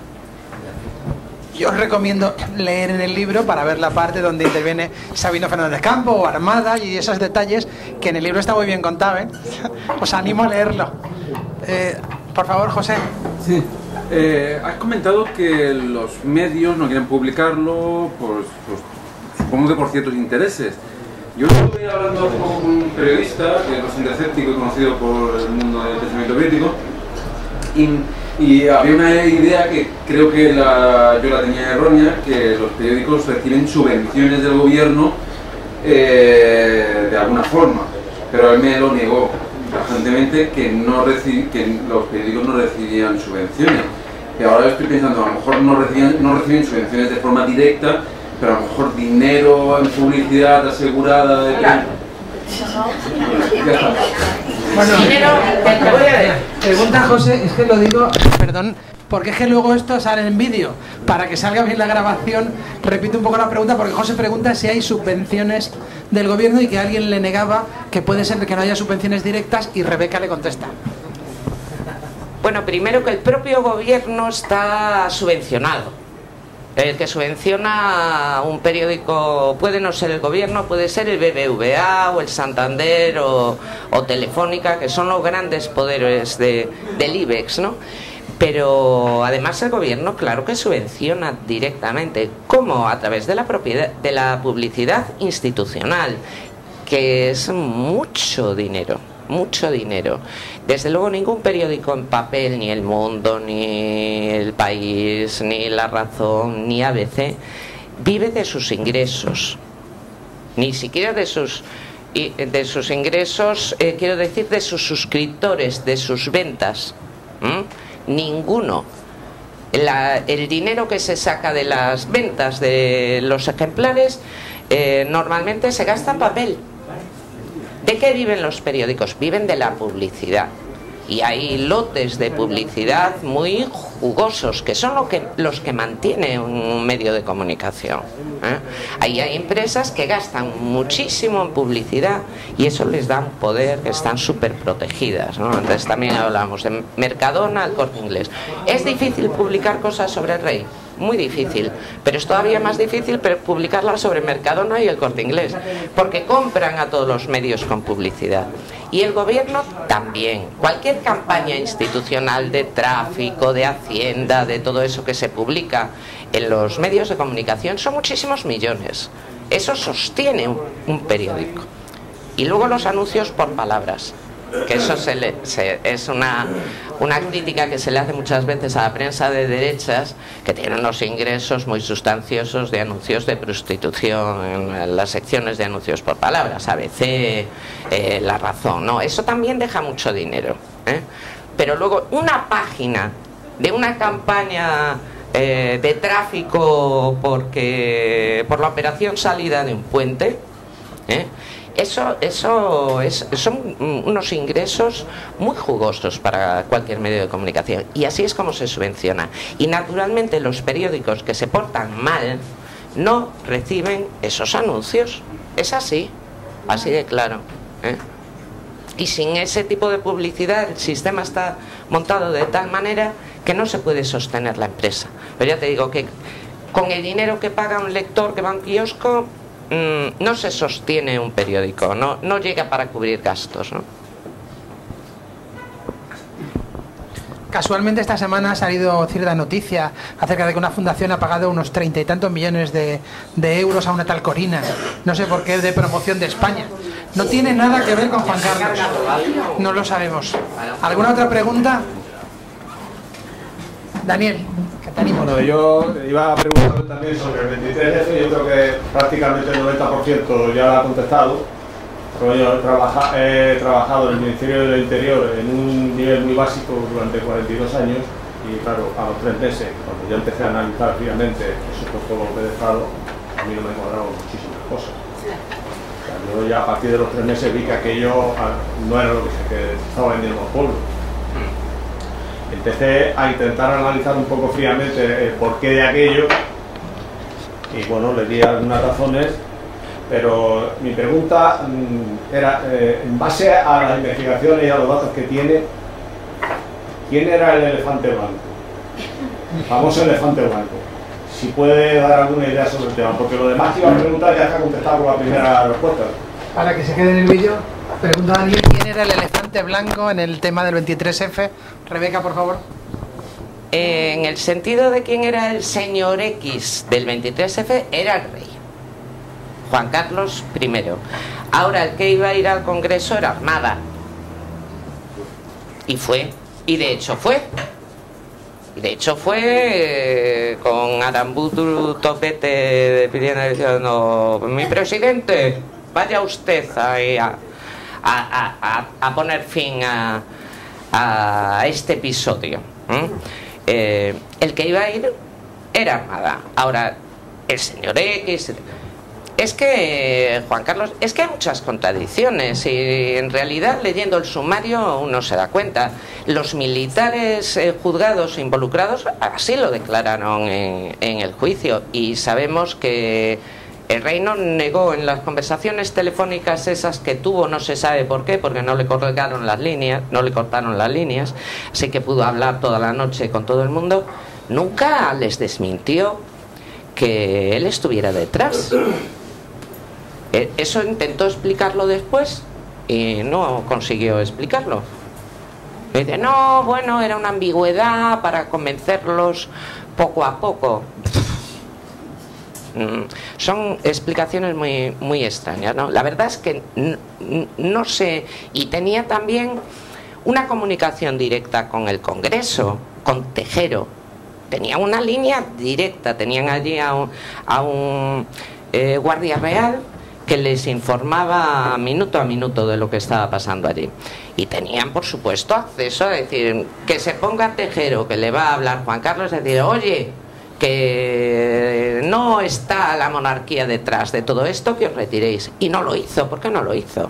Speaker 1: Yo os recomiendo leer en el libro para ver la parte donde interviene Sabino Fernández Campo o Armada y esos detalles que en el libro está muy bien contado, ¿eh? Os animo a leerlo. Eh, por favor, José.
Speaker 5: Sí. Eh, has comentado que los medios no quieren publicarlo, por, pues, supongo que por ciertos intereses. Yo estuve hablando con un periodista que es bastante escéptico y conocido por el mundo del pensamiento crítico, y Y había una idea que creo que la, yo la tenía errónea, que los periódicos reciben subvenciones del gobierno eh, de alguna forma, pero él me lo negó tajantemente, que, no reci, que los periódicos no recibían subvenciones. Y ahora estoy pensando, a lo mejor no reciben, no reciben subvenciones de forma directa, pero a lo mejor dinero en publicidad asegurada de...
Speaker 3: Claro.
Speaker 1: Bueno,
Speaker 3: Dinero, te voy a decir.
Speaker 1: pregunta José, es que lo digo, perdón, porque es que luego esto sale en vídeo. Para que salga bien la grabación, repito un poco la pregunta, porque José pregunta si hay subvenciones del gobierno y que alguien le negaba que puede ser que no haya subvenciones directas, y Rebeca le contesta.
Speaker 3: Bueno, primero que el propio gobierno está subvencionado. El que subvenciona un periódico puede no ser el gobierno, puede ser el B B V A o el Santander o, o Telefónica, que son los grandes poderes de, del IBEX, ¿no? Pero además el gobierno, claro que subvenciona directamente. ¿Cómo? A través de la propiedad, de la publicidad institucional, que es mucho dinero. Mucho dinero. Desde luego ningún periódico en papel, ni El Mundo, ni El País, ni La Razón, ni A B C, vive de sus ingresos. Ni siquiera de sus, de sus ingresos, eh, quiero decir, de sus suscriptores, de sus ventas. ¿Mm? Ninguno. La, el dinero que se saca de las ventas de los ejemplares eh, normalmente se gasta en papel. ¿De qué viven los periódicos? Viven de la publicidad. Y hay lotes de publicidad muy jugosos, que son lo que, los que mantienen un medio de comunicación. ¿eh? Ahí hay empresas que gastan muchísimo en publicidad y eso les da un poder, que están súper protegidas, ¿no? Antes también hablamos de Mercadona, el Corte Inglés. ¿Es difícil publicar cosas sobre el rey? Muy difícil, pero es todavía más difícil publicarlas sobre Mercadona y el Corte Inglés, porque compran a todos los medios con publicidad. Y el gobierno también. Cualquier campaña institucional de tráfico, de hacienda, de todo eso que se publica en los medios de comunicación son muchísimos millones. Eso sostiene un, un periódico. Y luego los anuncios por palabras, que eso se le, se, es una, una crítica que se le hace muchas veces a la prensa de derechas, que tiene unos ingresos muy sustanciosos de anuncios de prostitución en las secciones de anuncios por palabras, A B C, eh, La Razón, ¿no? Eso también deja mucho dinero, ¿eh? Pero luego una página de una campaña eh, de tráfico porque por la operación salida de un puente, ¿eh? Eso, eso es, son unos ingresos muy jugosos para cualquier medio de comunicación, y así es como se subvenciona. Y naturalmente los periódicos que se portan mal no reciben esos anuncios. Es así, así de claro, ¿eh? Y sin ese tipo de publicidad el sistema está montado de tal manera que no se puede sostener la empresa. Pero ya te digo que con el dinero que paga un lector que va a un kiosco, no se sostiene un periódico, no, no llega para cubrir gastos, ¿no?
Speaker 1: Casualmente esta semana ha salido cierta noticia acerca de que una fundación ha pagado unos treinta y tantos millones de, de euros a una tal Corina, no sé por qué, de promoción de España. No tiene nada que ver con Juan Carlos, no lo sabemos. ¿Alguna otra pregunta? Daniel, que te animo.
Speaker 6: Bueno, yo iba a preguntar también sobre el veintitrés efe, yo creo que prácticamente el noventa por ciento ya lo ha contestado. Pero yo he, trabaja, he trabajado en el Ministerio del Interior en un nivel muy básico durante cuarenta y dos años, y claro, a los tres meses, cuando ya empecé a analizar fríamente esos puestos de Estado, a mí no me cuadraban muchísimas cosas. O sea, yo ya a partir de los tres meses vi que aquello no era lo que se estaba vendiendo al pueblo. Empecé a intentar analizar un poco fríamente el porqué de aquello y bueno, le di algunas razones, pero mi pregunta mmm, era, eh, en base a las investigaciones y a los datos que tiene, ¿quién era el elefante blanco? El famoso elefante blanco. Si puede dar alguna idea sobre el tema, porque lo demás que iba a preguntar ya está contestado con la primera respuesta.
Speaker 1: Para que se quede en el vídeo, pregunta Daniel quién era el elefante blanco en el tema del veintitrés efe. Rebeca, por favor.
Speaker 3: Eh, en el sentido de quién era el señor X del veintitrés efe, era el rey, Juan Carlos primero. Ahora el que iba a ir al Congreso era Armada. Y fue, y de hecho fue. De hecho fue eh, con Aramburu Topete pidiendo, diciendo, mi presidente, vaya usted ahí a, a, a, a poner fin a, a este episodio. ¿Mm? Eh, el que iba a ir era Armada. Ahora, el señor X. Es que, Juan Carlos, es que hay muchas contradicciones y en realidad leyendo el sumario uno se da cuenta. Los militares eh, juzgados e involucrados así lo declararon en, en el juicio, y sabemos que el rey no negó en las conversaciones telefónicas esas que tuvo, no se sabe por qué, porque no le cortaron las líneas, no le cortaron las líneas, así que pudo hablar toda la noche con todo el mundo. Nunca les desmintió que él estuviera detrás. Eso intentó explicarlo después y no consiguió explicarlo. Dice, no, bueno, era una ambigüedad para convencerlos poco a poco. Son explicaciones muy, muy extrañas, ¿no? La verdad es que no sé, y tenía también una comunicación directa con el Congreso, con Tejero. Tenía una línea directa, tenían allí a un, a un eh, guardia real que les informaba minuto a minuto de lo que estaba pasando allí. Y tenían, por supuesto, acceso a decir, que se ponga Tejero, que le va a hablar Juan Carlos, es decir, oye, que no está la monarquía detrás de todo esto, que os retiréis. Y no lo hizo. ¿Por qué no lo hizo?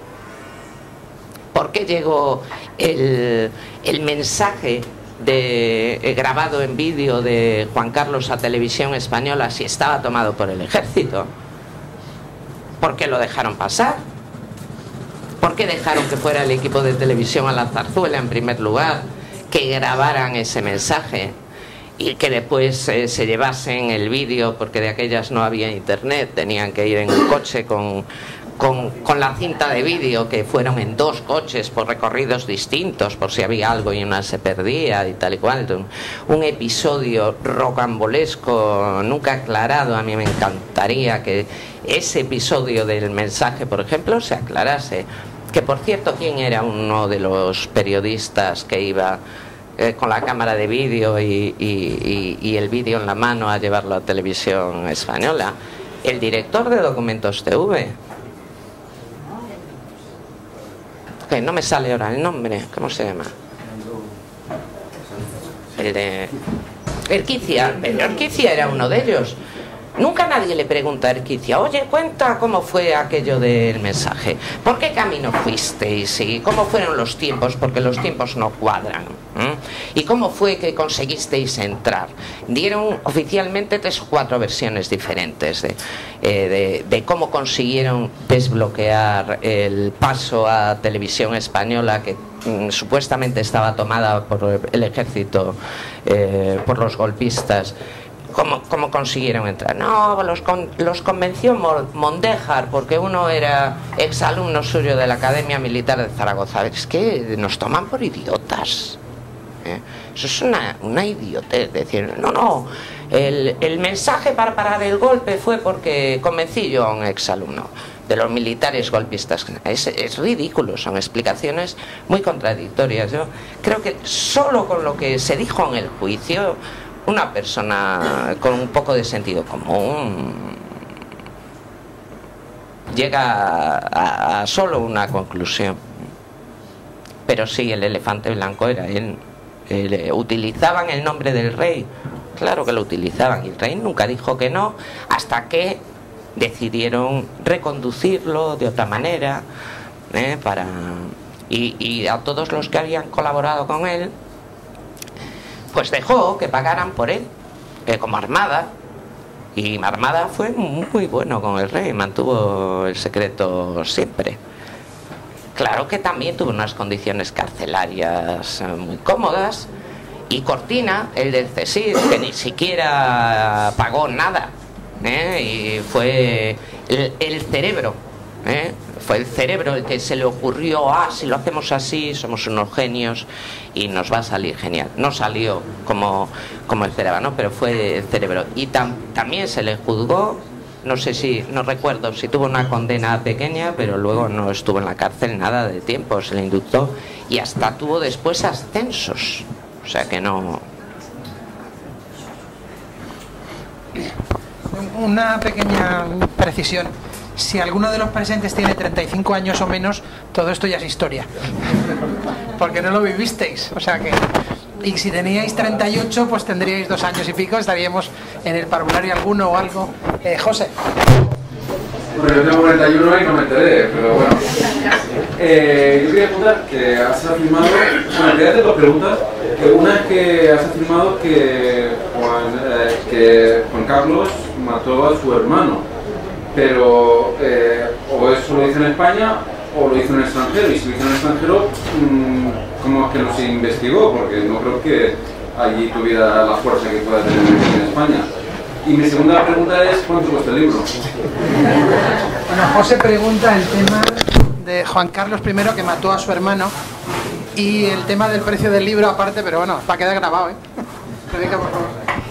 Speaker 3: ¿Por qué llegó el, el mensaje de, eh, grabado en vídeo de Juan Carlos a Televisión Española si estaba tomado por el ejército? ¿Por qué lo dejaron pasar? ¿Por qué dejaron que fuera el equipo de televisión a la zarzuela en primer lugar, que grabaran ese mensaje y que después eh, se llevasen el vídeo, porque de aquellas no había internet, tenían que ir en un coche con, con, con la cinta de vídeo, que fueron en dos coches por recorridos distintos por si había algo y una se perdía y tal y cual? Un, un episodio rocambolesco nunca aclarado. A mí me encantaría que ese episodio del mensaje, por ejemplo, se aclarase. Que, por cierto, ¿quién era uno de los periodistas que iba eh, con la cámara de vídeo y, y, y, y el vídeo en la mano a llevarlo a Televisión Española? El director de Documentos T V. Que no me sale ahora el nombre. ¿Cómo se llama? El de... Erquicia. Pero Erquicia era uno de ellos. Nunca nadie le pregunta a Erquicia, oye, cuenta cómo fue aquello del mensaje, ¿por qué camino fuisteis? ¿Y cómo fueron los tiempos? Porque los tiempos no cuadran. ¿eh? ¿Y cómo fue que conseguisteis entrar? Dieron oficialmente tres o cuatro versiones diferentes de, eh, de, de cómo consiguieron desbloquear el paso a Televisión Española, que mm, supuestamente estaba tomada por el ejército, eh, por los golpistas. ¿Cómo, ¿Cómo consiguieron entrar? No, los, con, los convenció Mondéjar, porque uno era exalumno suyo de la Academia Militar de Zaragoza. Es que nos toman por idiotas. ¿eh? Eso es una, una idiotez. Decir, no, no, el, el mensaje para parar el golpe fue porque convencí yo a un exalumno de los militares golpistas. Es, es ridículo, son explicaciones muy contradictorias. Yo creo que solo con lo que se dijo en el juicio, una persona con un poco de sentido común llega a, a, a solo una conclusión. Pero sí, el elefante blanco era él. él. Utilizaban el nombre del rey, claro que lo utilizaban, y el rey nunca dijo que no, hasta que decidieron reconducirlo de otra manera, ¿eh? para y, y a todos los que habían colaborado con él, pues dejó que pagaran por él, eh, como Armada. Y Armada fue muy bueno con el rey, mantuvo el secreto siempre. Claro que también tuvo unas condiciones carcelarias muy cómodas. Y Cortina, el del CSIC, que ni siquiera pagó nada, ¿eh? Y fue el, el cerebro, ¿eh? Fue el cerebro el que se le ocurrió, ah, si lo hacemos así, somos unos genios y nos va a salir genial. No salió como, como el cerebro, ¿no? Pero fue el cerebro. Y tam, también se le juzgó, no sé si, no recuerdo si tuvo una condena pequeña, pero luego no estuvo en la cárcel nada de tiempo, se le indultó y hasta tuvo después ascensos. O sea que no...
Speaker 1: Una pequeña precisión. Si alguno de los presentes tiene treinta y cinco años o menos, todo esto ya es historia. Porque no lo vivisteis. O sea que Y si teníais treinta y ocho, pues tendríais dos años y pico, estaríamos en el parvulario alguno o algo. Eh, José.
Speaker 5: Bueno, yo tengo cuarenta y uno y no me enteré, pero bueno. Eh, yo quería preguntar que has afirmado, bueno, quería hacer dos preguntas. Una es que has afirmado que Juan, eh, que Juan Carlos mató a su hermano, pero eh, o eso lo hizo en España o lo hizo en el extranjero, y si lo hizo en el extranjero, mmm, ¿cómo es que no se investigó? Porque no creo que allí tuviera la fuerza que pueda tener en España. Y mi segunda pregunta es, ¿cuánto cuesta el libro?
Speaker 1: Bueno, José pregunta el tema de Juan Carlos primero, que mató a su hermano, y el tema del precio del libro aparte, pero bueno, va a quedar grabado, ¿eh? Rebeca, por favor.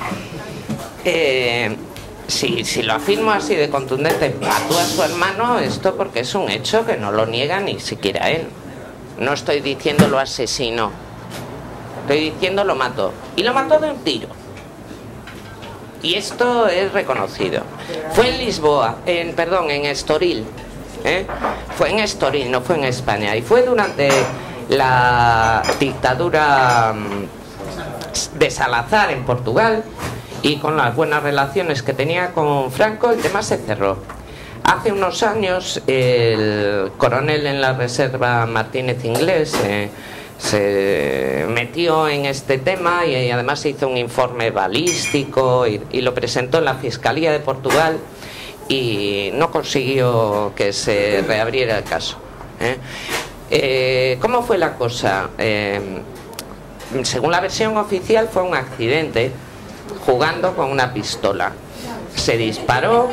Speaker 3: Eh, si, si lo afirmo así de contundente, mató a su hermano, esto porque es un hecho que no lo niega ni siquiera él. No estoy diciendo lo asesino, estoy diciendo lo mató. Y lo mató de un tiro. Y esto es reconocido. Fue en Lisboa, en, perdón, en Estoril. ¿eh? Fue en Estoril, no fue en España. Y fue durante la dictadura de Salazar en Portugal, y con las buenas relaciones que tenía con Franco, el tema se cerró. Hace unos años el coronel en la reserva Martínez Inglés eh, se metió en este tema, y además se hizo un informe balístico y, y lo presentó en la Fiscalía de Portugal, y no consiguió que se reabriera el caso. ¿eh? Eh, ¿Cómo fue la cosa? Eh, según la versión oficial, fue un accidente jugando con una pistola. Se disparó.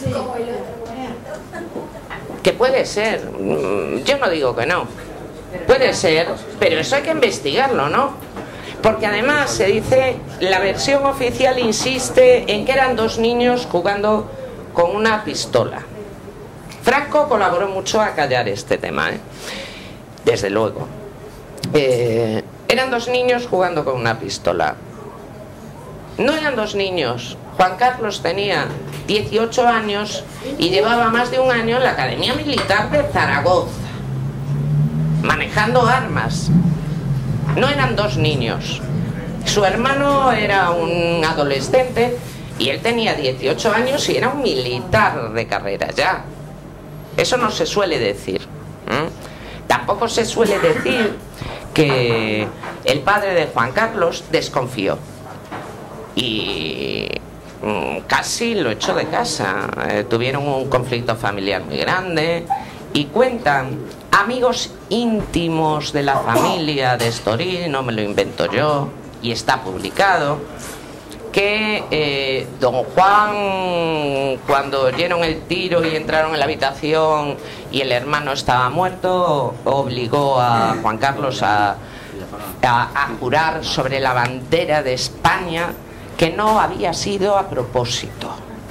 Speaker 3: Que puede ser, yo no digo que no, puede ser, pero eso hay que investigarlo, ¿no? Porque además se dice, la versión oficial insiste en que eran dos niños jugando con una pistola. Franco colaboró mucho a callar este tema, ¿eh? Desde luego. Eh, eran dos niños jugando con una pistola. No eran dos niños. Juan Carlos tenía dieciocho años y llevaba más de un año en la Academia Militar de Zaragoza, manejando armas. No eran dos niños. Su hermano era un adolescente y él tenía dieciocho años y era un militar de carrera ya. Eso no se suele decir. ¿eh? Tampoco se suele decir que el padre de Juan Carlos desconfió y casi lo echó de casa. Eh, tuvieron un conflicto familiar muy grande, y cuentan amigos íntimos de la familia de Estoril, no me lo invento yo, y está publicado, que eh, don Juan, cuando oyeron el tiro y entraron en la habitación y el hermano estaba muerto, obligó a Juan Carlos a, a, a jurar sobre la bandera de España que no había sido a propósito.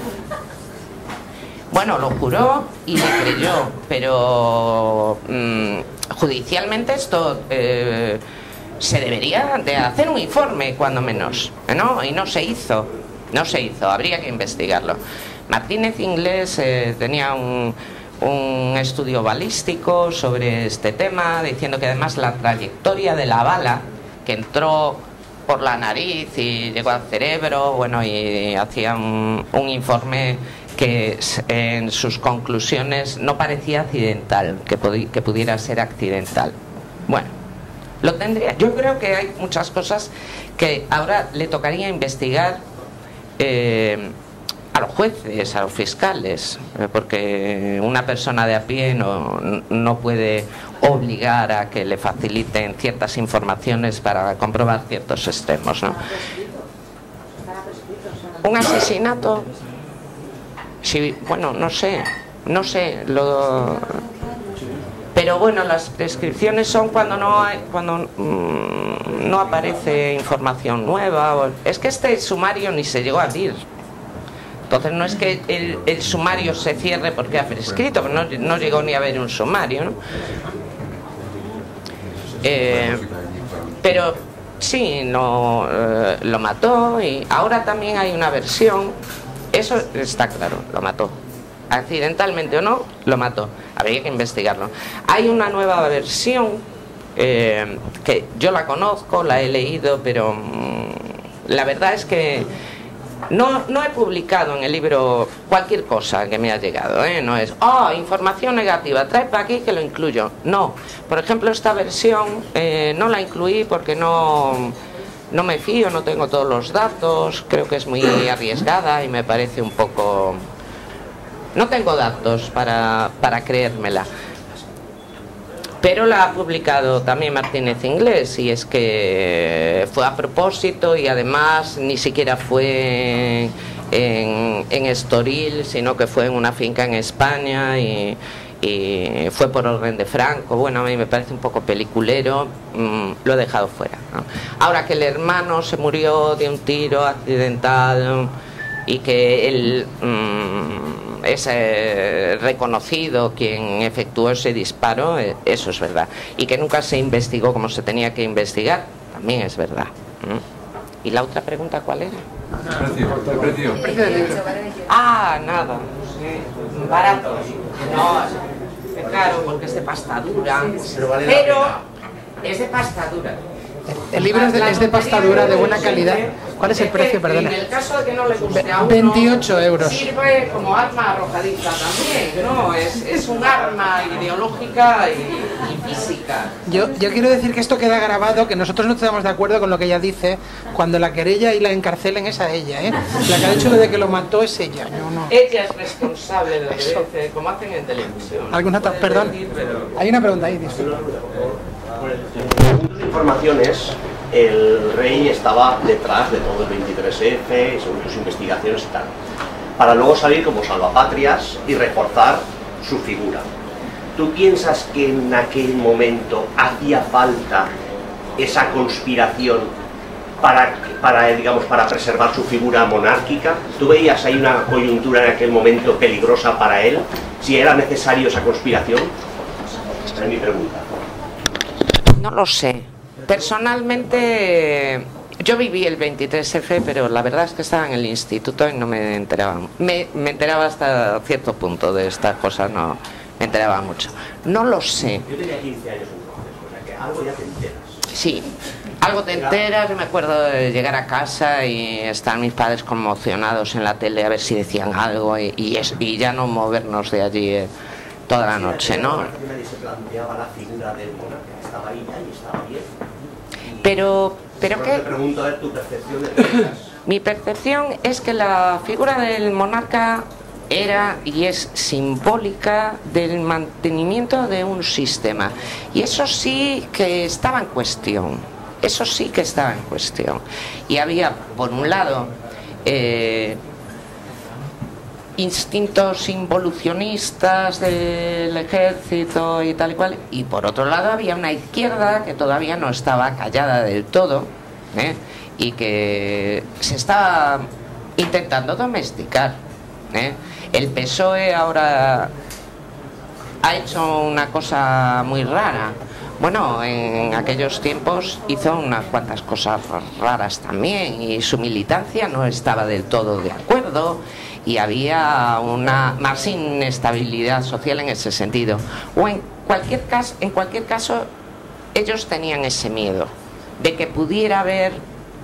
Speaker 3: Bueno, lo juró y le creyó, pero mmm, judicialmente esto eh, se debería de hacer un informe, cuando menos, ¿no? Y no se hizo, no se hizo, habría que investigarlo. Martínez Inglés eh, tenía un, un estudio balístico sobre este tema, diciendo que además la trayectoria de la bala, que entró por la nariz y llegó al cerebro, bueno, y hacía un, un informe que en sus conclusiones no parecía accidental, que, que pudiera ser accidental. Bueno, lo tendría. Yo creo que hay muchas cosas que ahora le tocaría investigar eh, a los jueces, a los fiscales, eh, porque una persona de a pie no, no puede obligar a que le faciliten ciertas informaciones para comprobar ciertos extremos, ¿no? Un asesinato, sí, bueno, no sé, no sé, lo... pero bueno, las prescripciones son cuando no hay, cuando mmm, no aparece información nueva. O... es que este sumario ni se llegó a abrir. Entonces no es que el, el sumario se cierre porque ha prescrito, no, no llegó ni a haber un sumario, ¿no? Eh, pero sí, no, eh, lo mató, y ahora también hay una versión, eso está claro, lo mató. Accidentalmente o no, lo mató. Habría que investigarlo. Hay una nueva versión eh, que yo la conozco, la he leído, pero mmm, la verdad es que no, no he publicado en el libro cualquier cosa que me ha llegado, ¿eh? No es, oh, información negativa, trae para aquí que lo incluyo. No, por ejemplo, esta versión eh, no la incluí porque no, no me fío, no tengo todos los datos, creo que es muy arriesgada y me parece un poco... No tengo datos para, para creérmela. Pero la ha publicado también Martínez Inglés, y es que fue a propósito y además ni siquiera fue en, en Estoril, sino que fue en una finca en España y, y fue por orden de Franco. Bueno, a mí me parece un poco peliculero, mmm, lo he dejado fuera, ¿no? Ahora que el hermano se murió de un tiro accidental y que él... Mmm, es eh, reconocido quien efectuó ese disparo, eh, eso es verdad, y que nunca se investigó como se tenía que investigar, también es verdad. ¿Mm? ¿Y la otra pregunta cuál era?
Speaker 5: El precio, el precio.
Speaker 3: Ah, nada, barato. No, es claro, porque es de pasta dura, pero es de pasta dura.
Speaker 1: El libro es de, es de pasta dura, de buena calidad. ¿Cuál es el precio, perdona?
Speaker 3: En el caso de que no le guste a uno,
Speaker 1: veintiocho euros.
Speaker 3: Sirve como arma arrojadiza también, ¿no? Es, es un arma ideológica y, y física.
Speaker 1: Yo, yo quiero decir que esto queda grabado, que nosotros no estamos de acuerdo con lo que ella dice. Cuando la querella y la encarcelen es a ella, ¿eh? La que ha dicho lo de que lo mató es ella, yo no.
Speaker 3: Ella es responsable de lo que dice, como hacen en televisión.
Speaker 1: ¿Alguna ta- Perdón, decir, pero... hay una pregunta ahí, disculpa.
Speaker 7: Según tus informaciones, el rey estaba detrás de todo el veintitrés efe, según sus investigaciones y tal, para luego salir como salvapatrias y reforzar su figura. ¿Tú piensas que en aquel momento hacía falta esa conspiración para, para, digamos, para preservar su figura monárquica? ¿Tú veías ahí una coyuntura en aquel momento peligrosa para él? ¿Si era necesario esa conspiración? Esa es mi pregunta.
Speaker 3: No lo sé. Personalmente, yo viví el veintitrés efe, pero la verdad es que estaba en el instituto y no me enteraba. Me, me enteraba hasta cierto punto de estas cosas, no me enteraba mucho. No lo sé.
Speaker 7: Yo tenía quince años entonces, o sea que algo ya te enteras.
Speaker 3: Sí, algo te enteras. Yo me acuerdo de llegar a casa y estar mis padres conmocionados en la tele a ver si decían algo y, y, es, y ya no movernos de allí eh, toda la noche, ¿no?
Speaker 7: Nadie se planteaba la figura del monarca. Estaba ahí ya y estaba bien. Y
Speaker 3: pero, pero ¿qué?
Speaker 7: te pregunto a ver tu percepción de
Speaker 3: Mi percepción es que la figura del monarca era y es simbólica del mantenimiento de un sistema. Y eso sí que estaba en cuestión. Eso sí que estaba en cuestión. Y había, por un lado, eh, instintos involucionistas del ejército y tal y cual, y por otro lado había una izquierda que todavía no estaba callada del todo, ¿eh? Y que se estaba intentando domesticar, ¿eh? El P S O E ahora ha hecho una cosa muy rara. Bueno, en aquellos tiempos hizo unas cuantas cosas raras también, y su militancia no estaba del todo de acuerdo, y había una más inestabilidad social en ese sentido. O en cualquier caso, en cualquier caso, ellos tenían ese miedo de que pudiera haber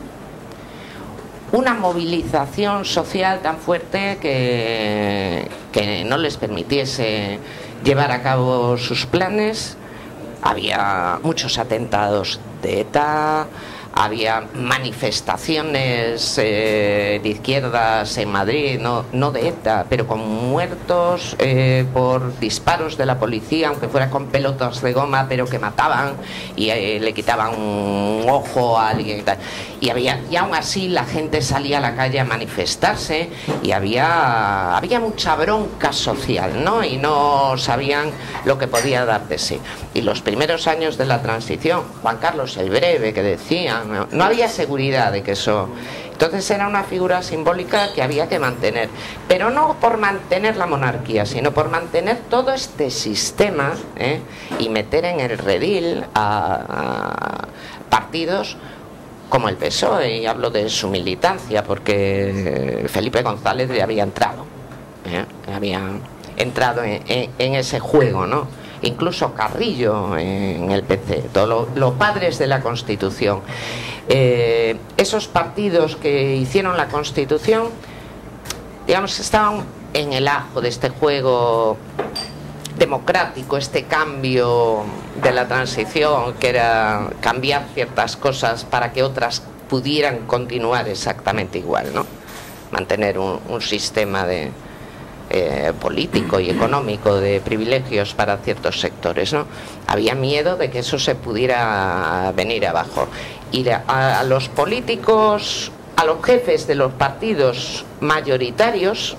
Speaker 3: una movilización social tan fuerte que, que no les permitiese llevar a cabo sus planes. Había muchos atentados de ETA, había manifestaciones eh, de izquierdas en Madrid, no, no de ETA, pero con muertos eh, por disparos de la policía, aunque fuera con pelotas de goma, pero que mataban y eh, le quitaban un ojo a alguien y tal. Y, había, y aún así la gente salía a la calle a manifestarse, y había, había mucha bronca social, ¿no? Y no sabían lo que podía dar de sí. Y los primeros años de la transición, Juan Carlos el Breve, que decían, no, no había seguridad de que eso... Entonces era una figura simbólica que había que mantener, pero no por mantener la monarquía, sino por mantener todo este sistema, ¿eh? Y meter en el redil a, a partidos como el P S O E, y hablo de su militancia, porque Felipe González ya había entrado, ¿eh? Había entrado en, en, en ese juego, ¿no? incluso Carrillo en el P C, todos los padres de la Constitución. Eh, esos partidos que hicieron la Constitución, digamos, estaban en el ajo de este juego democrático, este cambio de la transición, que era cambiar ciertas cosas para que otras pudieran continuar exactamente igual, ¿no? Mantener un, un sistema de, eh, político y económico de privilegios para ciertos sectores, ¿no? Había miedo de que eso se pudiera venir abajo. Y a, a los políticos, a los jefes de los partidos mayoritarios,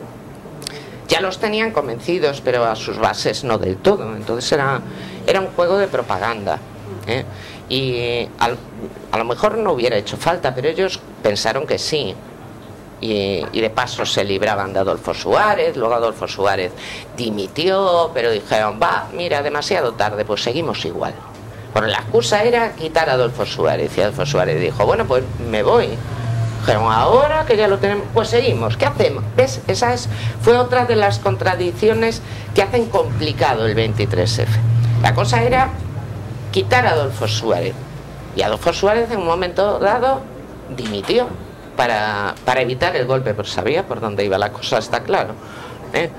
Speaker 3: ya los tenían convencidos, pero a sus bases no del todo. Entonces era, era un juego de propaganda, ¿eh? Y a, a lo mejor no hubiera hecho falta, pero ellos pensaron que sí. Y, y de paso se libraban de Adolfo Suárez. Luego Adolfo Suárez dimitió, pero dijeron, va, mira, demasiado tarde, pues seguimos igual. Bueno, la excusa era quitar a Adolfo Suárez, y Adolfo Suárez dijo, bueno, pues me voy. Dijeron, ahora que ya lo tenemos, pues seguimos, ¿qué hacemos? ¿Ves? Esa es, fue otra de las contradicciones que hacen complicado el veintitrés efe. La cosa era quitar a Adolfo Suárez, y Adolfo Suárez en un momento dado dimitió para, para evitar el golpe, pero sabía por dónde iba la cosa, está claro, ¿eh?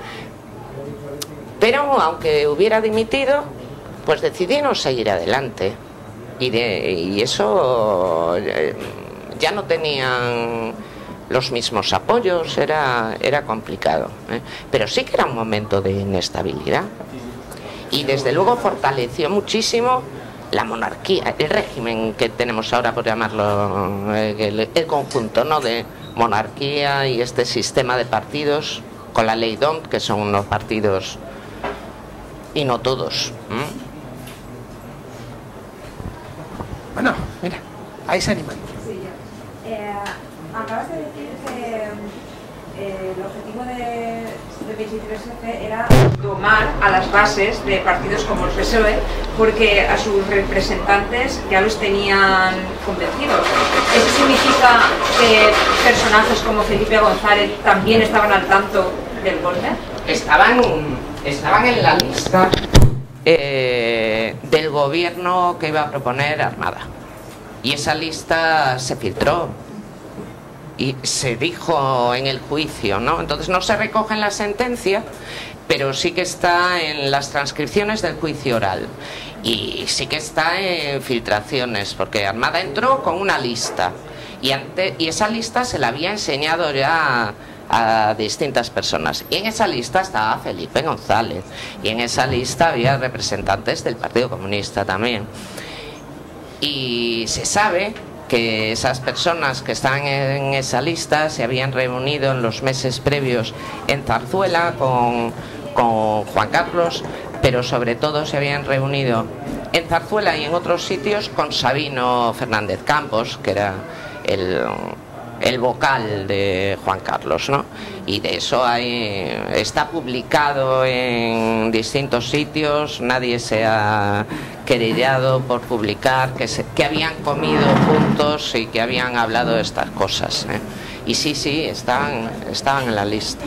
Speaker 3: Pero aunque hubiera dimitido, pues decidieron seguir adelante, y, de, y eso eh, ya no tenían los mismos apoyos, era, era complicado, ¿eh? Pero sí que era un momento de inestabilidad, y desde luego fortaleció muchísimo la monarquía, el régimen que tenemos ahora, por llamarlo, el, el conjunto, ¿no?, de monarquía y este sistema de partidos con la ley D O N T, que son unos partidos y no todos, ¿eh?
Speaker 1: Bueno, mira, ahí se animan.
Speaker 8: Sí, ya. Eh, acabas de decir que eh, el objetivo de, de veintitrés efe era domar a las bases de partidos como el P S O E, porque a sus representantes ya los tenían convencidos. ¿Eso significa que personajes como Felipe González también estaban al tanto del golpe?
Speaker 3: Estaban, estaban en la lista eh, del gobierno que iba a proponer Armada, y esa lista se filtró y se dijo en el juicio, ¿no? Entonces no se recoge en la sentencia, pero sí que está en las transcripciones del juicio oral, y sí que está en filtraciones, porque Armada entró con una lista, y, ante, y esa lista se la había enseñado ya a distintas personas, y en esa lista estaba Felipe González, y en esa lista había representantes del Partido Comunista también, y se sabe que esas personas que están en esa lista se habían reunido en los meses previos en Zarzuela con, con Juan Carlos, pero sobre todo se habían reunido en Zarzuela y en otros sitios con Sabino Fernández Campos, que era el, el vocal de Juan Carlos, ¿no? Y de eso hay, está publicado en distintos sitios, nadie se ha querellado por publicar que, se, que habían comido juntos y que habían hablado de estas cosas, ¿eh? Y sí, sí, estaban, estaban en la lista.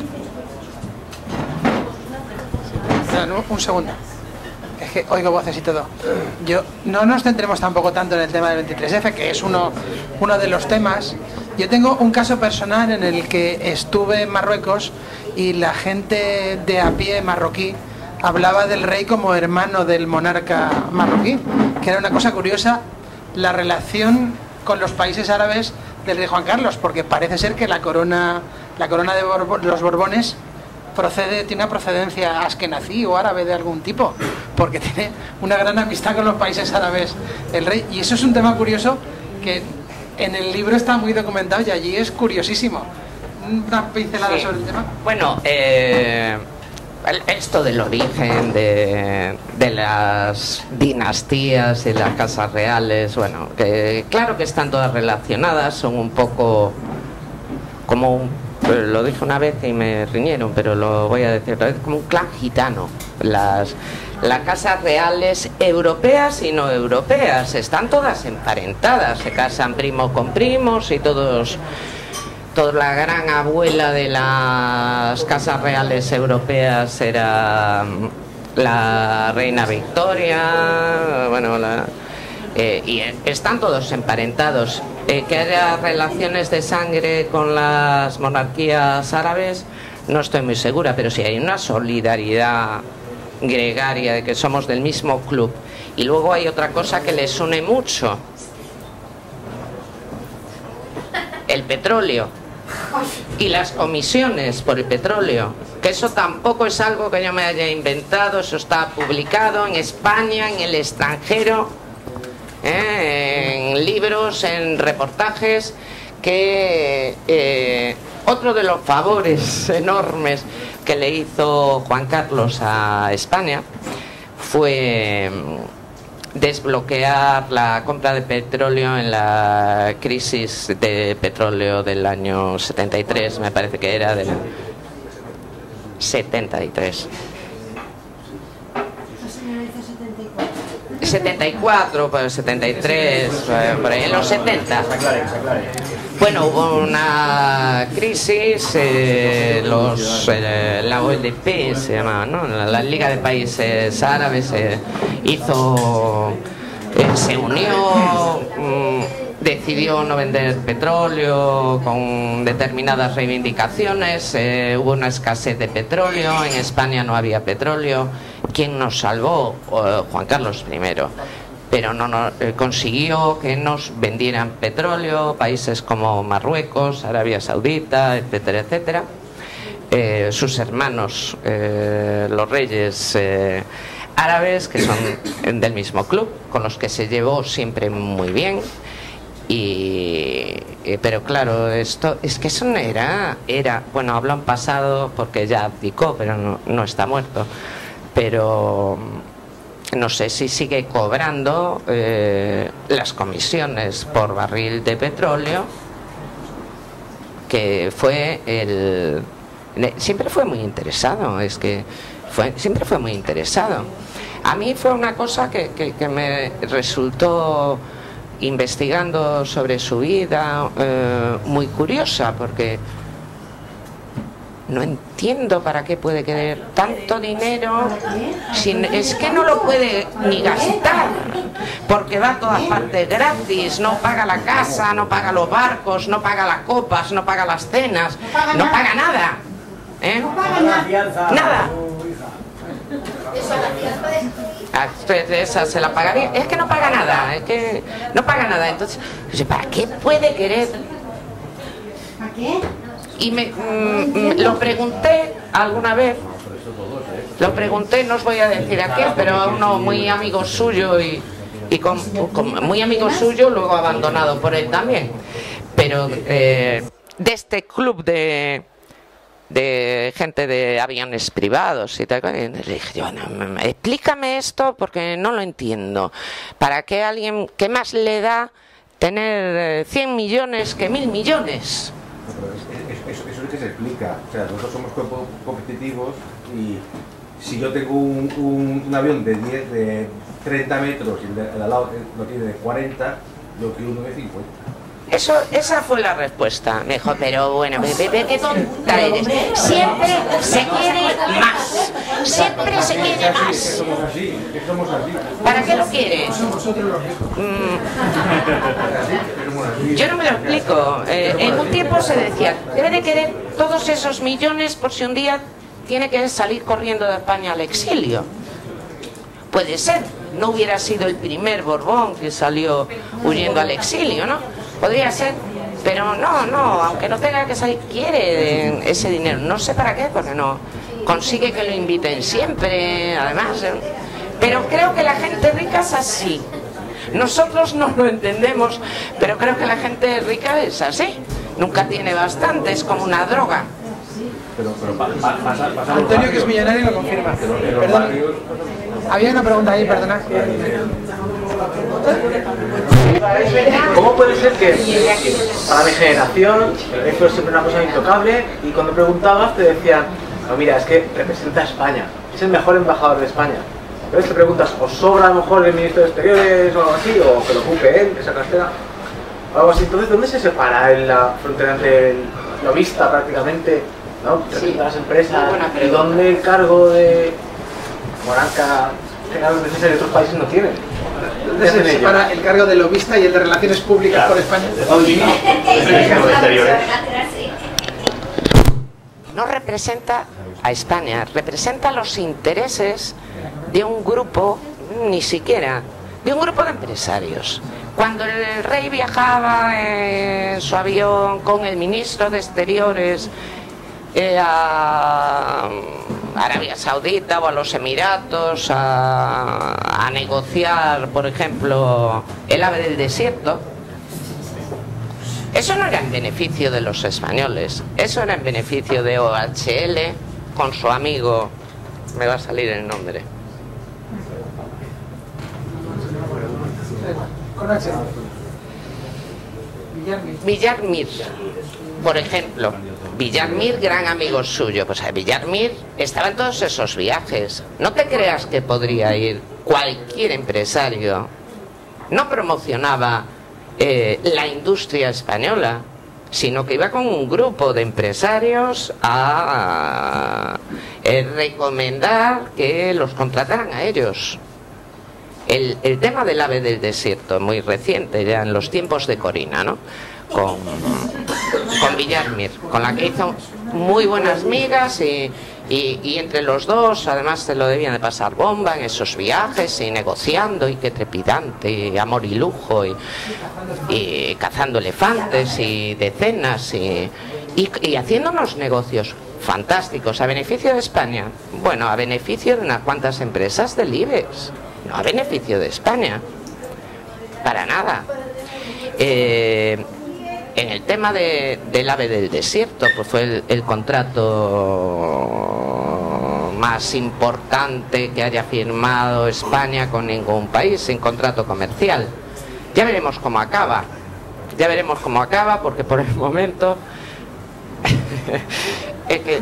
Speaker 1: No, un segundo. Es que oigo voces y todo. Yo, no nos centremos tampoco tanto en el tema del veintitrés efe, que es uno, uno de los temas. Yo tengo un caso personal en el que estuve en Marruecos y la gente de a pie marroquí hablaba del rey como hermano del monarca marroquí, que era una cosa curiosa la relación con los países árabes del rey Juan Carlos, porque parece ser que la corona, la corona de Borbo, los Borbones procede, tiene una procedencia askenazí o árabe de algún tipo, porque tiene una gran amistad con los países árabes el rey, y eso es un tema curioso que en el libro está muy documentado y allí es curiosísimo. Una pincelada, sí, sobre el tema.
Speaker 3: Bueno, eh, esto del origen de, de las dinastías y las casas reales, bueno, que claro que están todas relacionadas, son un poco como un, lo dije una vez y me riñeron, pero lo voy a decir otra vez, como un clan gitano. Las, las casas reales europeas y no europeas están todas emparentadas, se casan primos con primos y todos, toda la gran abuela de las casas reales europeas era la reina Victoria, bueno, la, eh, y están todos emparentados. Eh, que haya relaciones de sangre con las monarquías árabes, no estoy muy segura, pero sí hay una solidaridad gregaria de que somos del mismo club. Y luego hay otra cosa que les une mucho: el petróleo y las comisiones por el petróleo, que eso tampoco es algo que yo me haya inventado, eso está publicado en España, en el extranjero, ¿eh? En libros, en reportajes, que eh, otro de los favores enormes que le hizo Juan Carlos a España fue desbloquear la compra de petróleo en la crisis de petróleo del año setenta y tres, me parece que era del setenta y tres. setenta y cuatro, pues setenta y tres, por ahí en los setenta. Bueno, hubo una crisis, eh, los, eh, la O L P se llamaba, ¿no? La, la Liga de Países Árabes eh, hizo, eh, se unió, mmm, decidió no vender petróleo con determinadas reivindicaciones, eh, hubo una escasez de petróleo, en España no había petróleo. ¿Quién nos salvó? Uh, Juan Carlos primero. Pero no, no eh, consiguió que nos vendieran petróleo países como Marruecos, Arabia Saudita, etcétera, etcétera. Eh, sus hermanos, eh, los reyes eh, árabes, que son del mismo club, con los que se llevó siempre muy bien. Y, eh, pero claro, esto es que eso no era, era, bueno, hablo en pasado porque ya abdicó, pero no, no está muerto. Pero no sé si sigue cobrando eh, las comisiones por barril de petróleo, que fue el... Siempre fue muy interesado, es que fue, siempre fue muy interesado. A mí fue una cosa que, que, que me resultó, investigando sobre su vida, eh, muy curiosa, porque no entiendo para qué puede querer tanto dinero, sin, es que no lo puede ni gastar, porque va a todas partes gratis, no paga la casa, no paga los barcos, no paga las copas, no paga las cenas, no paga nada, ¿eh? Nada. Esa se la pagaría, es que no paga nada, es que no paga nada, entonces, ¿para qué puede querer? ¿Para qué? Y me, mm, lo pregunté alguna vez, lo pregunté, no os voy a decir a quién, pero a uno muy amigo suyo y, y con, con, muy amigo suyo, luego abandonado por él también, pero eh, de este club de, de gente de aviones privados y tal. Y le dije, bueno, explícame esto porque no lo entiendo. ¿Para qué alguien, qué más le da tener cien millones que mil millones?
Speaker 9: Eso, eso es lo que se explica. O sea, nosotros somos competitivos y si yo tengo un, un, un avión de diez, de treinta metros y el de al lado lo tiene de cuarenta, yo quiero uno de cincuenta.
Speaker 3: Eso, esa fue la respuesta. Me dijo, pero bueno, Pepe, qué tonta eres. Siempre se quiere más. Siempre se quiere más.
Speaker 9: Somos así, somos así.
Speaker 3: ¿Para qué lo quieres? Mm. Yo no me lo explico. Eh, en un tiempo se decía, debe de querer todos esos millones por si un día tiene que salir corriendo de España al exilio. Puede ser. No hubiera sido el primer Borbón que salió huyendo al exilio, ¿no? Podría ser, pero no, no, aunque no tenga que salir, quiere ese dinero, no sé para qué, porque no consigue que lo inviten siempre, además, pero creo que la gente rica es así. Nosotros no lo entendemos, pero creo que la gente rica es así, nunca tiene bastante, es como una droga.
Speaker 9: Pero, pero pa, pa, pasa, pasa
Speaker 1: Antonio, que es millonario, lo confirma. Perdón. Había una pregunta ahí, perdona.
Speaker 10: ¿Cómo puede ser que para mi generación esto es siempre una cosa intocable y cuando preguntabas te decían, no, mira, es que representa a España, es el mejor embajador de España? Entonces te preguntas, ¿os sobra a lo mejor el ministro de Exteriores o algo así? O que lo ocupe él, esa cartera, o algo así. Entonces, ¿dónde se separa en la frontera entre el lobista prácticamente, ¿no? Representa a las empresas, y dónde el cargo de monarca general de defensa de otros países no tienen.
Speaker 1: ¿Dónde se separa el cargo de lobista y el de relaciones públicas por España?
Speaker 3: No representa a España, representa los intereses de un grupo, ni siquiera, de un grupo de empresarios. Cuando el rey viajaba en su avión con el ministro de Exteriores eh, a Arabia Saudita o a los Emiratos a, a negociar, por ejemplo, el ave del desierto, eso no era en beneficio de los españoles, eso era en beneficio de O H L con su amigo, me va a salir el nombre. Villarmir, por ejemplo. Villarmir, gran amigo suyo. Pues a Villarmir estaba en todos esos viajes. No te creas que podría ir cualquier empresario. No promocionaba eh, la industria española, sino que iba con un grupo de empresarios a, a eh, recomendar que los contrataran a ellos. El, el tema del ave del desierto, muy reciente, ya en los tiempos de Corina, ¿no? Con, con Villarmir, con la que hizo muy buenas migas y, y, y entre los dos además se lo debían de pasar bomba en esos viajes y negociando y qué trepidante, y amor y lujo y, y cazando elefantes y decenas y, y, y haciendo unos negocios fantásticos a beneficio de España. Bueno, a beneficio de unas cuantas empresas del IBEX, no a beneficio de España, para nada. Eh, en el tema de, del ave del desierto, pues fue el, el contrato más importante que haya firmado España con ningún país, sin contrato comercial. Ya veremos cómo acaba, ya veremos cómo acaba, porque por el momento es que,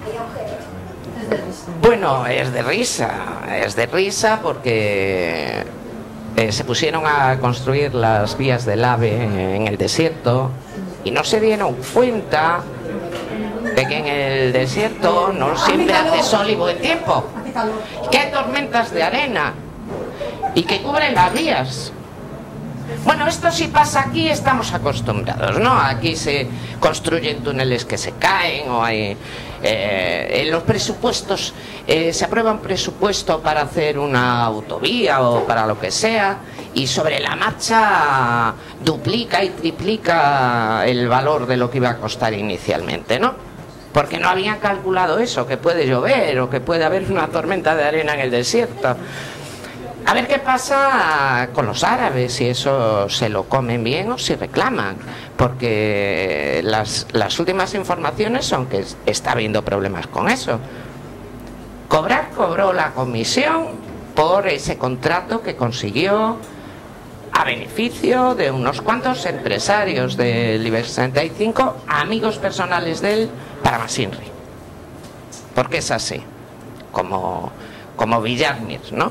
Speaker 3: bueno, es de risa, es de risa porque eh, se pusieron a construir las vías del AVE en el desierto y no se dieron cuenta de que en el desierto no siempre hace sol y buen tiempo, que hay tormentas de arena y que cubren las vías. Bueno, esto sí pasa aquí, estamos acostumbrados, ¿no? Aquí se construyen túneles que se caen o hay... Eh, en los presupuestos eh, se aprueba un presupuesto para hacer una autovía o para lo que sea y sobre la marcha duplica y triplica el valor de lo que iba a costar inicialmente, ¿no? Porque no habían calculado eso, que puede llover o que puede haber una tormenta de arena en el desierto. A ver qué pasa con los árabes, si eso se lo comen bien o si reclaman, porque las, las últimas informaciones son que está habiendo problemas con eso. Cobrar, cobró la comisión por ese contrato que consiguió a beneficio de unos cuantos empresarios del IBEX treinta y cinco, amigos personales de él, para Masinri. Porque es así, como, como Villarmir, ¿no?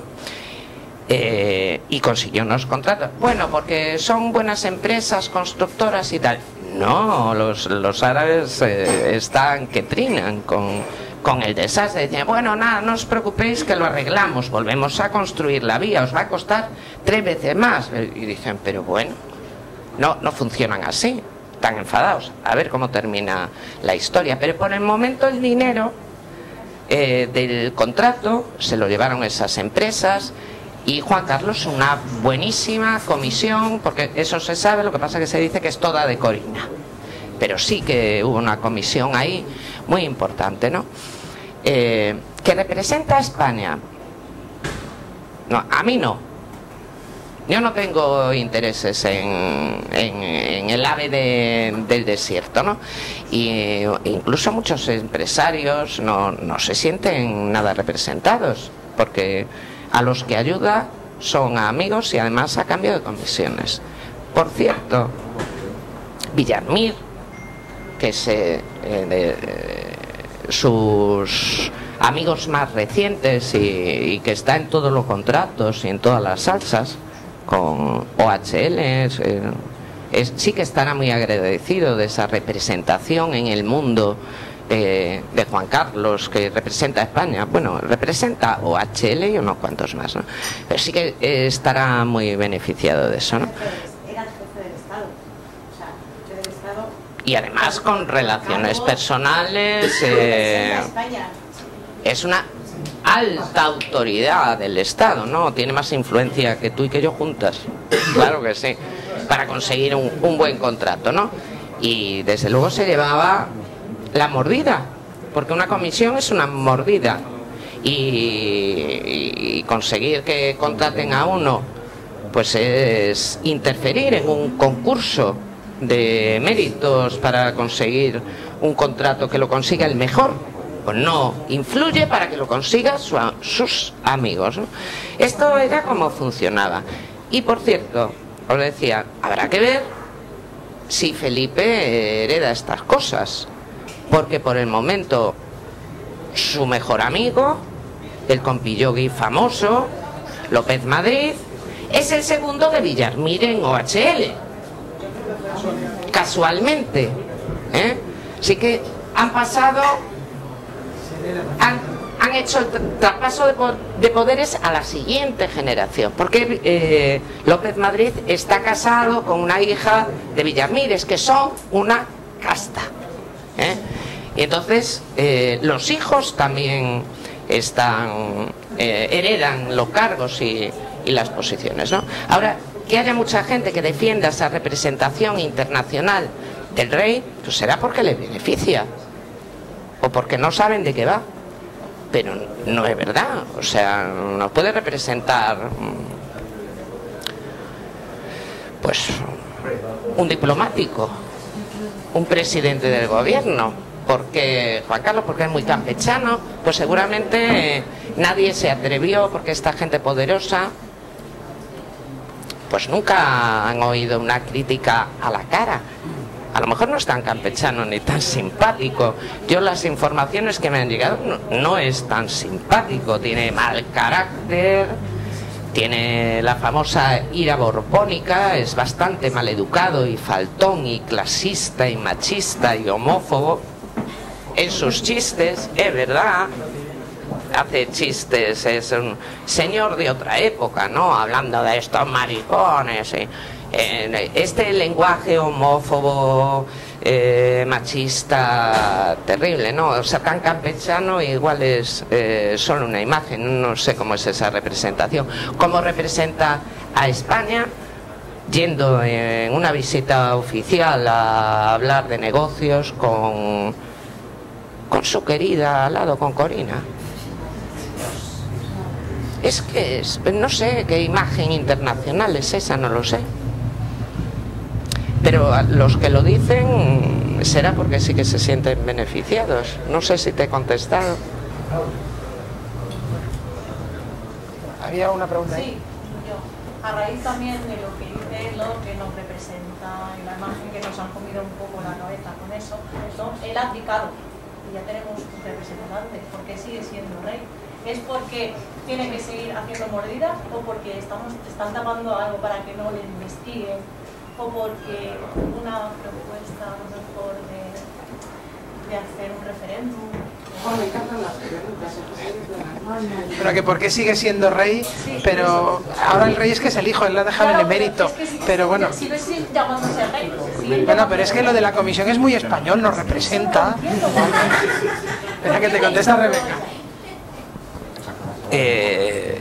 Speaker 3: Eh, y consiguió unos contratos. Bueno, porque son buenas empresas constructoras y tal. No, los, los árabes eh, están que trinan con, con el desastre. Dicen, bueno, nada, no os preocupéis que lo arreglamos, volvemos a construir la vía, os va a costar tres veces más. Y dicen, pero bueno, no, no funcionan así, están enfadados. A ver cómo termina la historia. Pero por el momento el dinero eh, del contrato se lo llevaron esas empresas. Y Juan Carlos, una buenísima comisión, porque eso se sabe, lo que pasa es que se dice que es toda de Corina. Pero sí que hubo una comisión ahí muy importante, ¿no? Eh, que representa a España. No, a mí no. Yo no tengo intereses en, en, en el ave de, del desierto, ¿no? Y incluso muchos empresarios no, no se sienten nada representados, porque a los que ayuda son amigos y además a cambio de comisiones. Por cierto, Villarmir, que es eh, de, eh, sus amigos más recientes y, y que está en todos los contratos y en todas las salsas con O H L, es, es, sí que estará muy agradecido de esa representación en el mundo eh, de Juan Carlos, que representa a España. Bueno, representa O H L y unos cuantos más, ¿no? Pero sí que eh, estará muy beneficiado de eso, ¿no?
Speaker 11: Era el jefe del Estado. O sea, jefe del Estado.
Speaker 3: Y además con relaciones personales. Eh, es una alta autoridad del Estado, ¿no? Tiene más influencia que tú y que yo juntas. Claro que sí. Para conseguir un, un buen contrato, ¿no? Y desde luego se llevaba la mordida, porque una comisión es una mordida. Y, y conseguir que contraten a uno, pues es interferir en un concurso de méritos para conseguir un contrato que lo consiga el mejor. Pues no influye para que lo consiga su, sus amigos, ¿no? Esto era como funcionaba. Y por cierto, os decía, habrá que ver si Felipe hereda estas cosas, porque por el momento su mejor amigo, el compillogui famoso, López Madrid, es el segundo de Villarmir en O H L. Casualmente, ¿eh? Así que han pasado, han, han hecho el traspaso de, po de poderes a la siguiente generación, porque eh, López Madrid está casado con una hija de Villarmires, que son una casta, ¿eh? Y entonces eh, los hijos también están eh, heredan los cargos y, y las posiciones, ¿no? Ahora, que haya mucha gente que defienda esa representación internacional del rey, pues será porque le beneficia o porque no saben de qué va, pero no es verdad. O sea, nos puede representar pues un diplomático, un presidente del gobierno, porque Juan Carlos, porque es muy campechano, pues seguramente eh, nadie se atrevió, porque esta gente poderosa pues nunca han oído una crítica a la cara. A lo mejor no es tan campechano ni tan simpático. Yo las informaciones que me han llegado no, no es tan simpático, tiene mal carácter, tiene la famosa ira borbónica, es bastante maleducado y faltón y clasista y machista y homófobo en sus chistes, es verdad. Hace chistes, es un señor de otra época, ¿no? Hablando de estos maricones. ¿eh? Eh, este lenguaje homófobo, eh, machista, terrible, ¿no? O sea, tan campechano, igual es eh, solo una imagen, no sé cómo es esa representación. ¿Cómo representa a España? Yendo en una visita oficial a hablar de negocios con, con su querida al lado, con Corina. Es que, es, no sé qué imagen internacional es esa, no lo sé. Pero a los que lo dicen será porque sí que se sienten beneficiados. No sé si te he contestado.
Speaker 1: ¿Había una pregunta ahí?
Speaker 11: Sí, yo. A raíz también de lo que dice lo que nos representa y la imagen que nos han comido un poco la cabeza con eso, eso él ha abdicado y ya tenemos un representante. ¿Por qué sigue siendo rey? ¿Es porque tiene que seguir haciendo mordidas o porque estamos, están tapando algo para que no le investiguen o porque una propuesta a lo mejor de, de hacer un referéndum?
Speaker 1: Pero que por qué sigue siendo rey, sí, pero ahora el rey es que es el hijo, él lo ha dejado en emérito, pero, es que pero bueno.
Speaker 11: Sigue llamándose rey.
Speaker 1: Bueno, pero es que lo de la comisión es muy español, nos representa. Espera que te contesta Rebeca.
Speaker 3: Eh,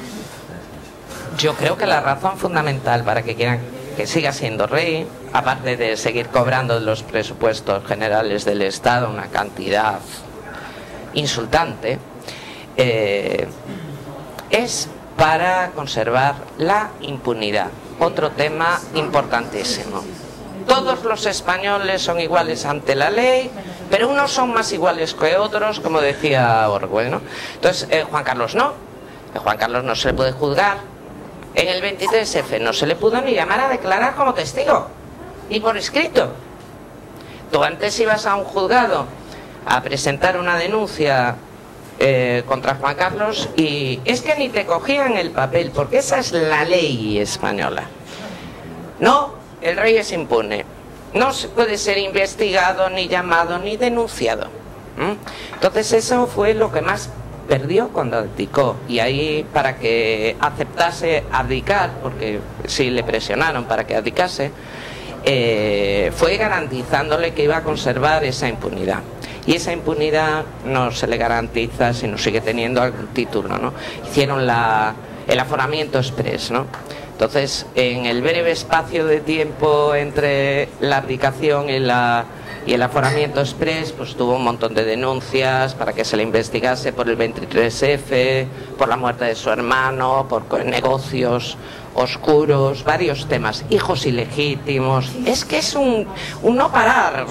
Speaker 3: yo creo que la razón fundamental para que quieran que siga siendo rey, aparte de seguir cobrando de los presupuestos generales del Estado una cantidad insultante, eh, es para conservar la impunidad. Otro tema importantísimo. Todos los españoles son iguales ante la ley, pero unos son más iguales que otros, como decía Orwell, ¿no? Entonces, eh, Juan Carlos no. A Juan Carlos no se le puede juzgar. En el veintitrés efe no se le pudo ni llamar a declarar como testigo, ni por escrito. Tú antes ibas a un juzgado a presentar una denuncia eh, contra Juan Carlos y es que ni te cogían el papel, porque esa es la ley española. No, el rey es impune. No puede ser investigado, ni llamado, ni denunciado. ¿Mm? Entonces eso fue lo que más perdió cuando abdicó, y ahí, para que aceptase abdicar, porque sí le presionaron para que abdicase, eh, fue garantizándole que iba a conservar esa impunidad, y esa impunidad no se le garantiza si no sigue teniendo algún título, ¿no? Hicieron la, el aforamiento express, ¿no? Entonces, en el breve espacio de tiempo entre la abdicación y la y el aforamiento express, pues tuvo un montón de denuncias para que se le investigase por el veintitrés efe, por la muerte de su hermano, por negocios oscuros, varios temas, hijos ilegítimos. Es que es un, un no parar.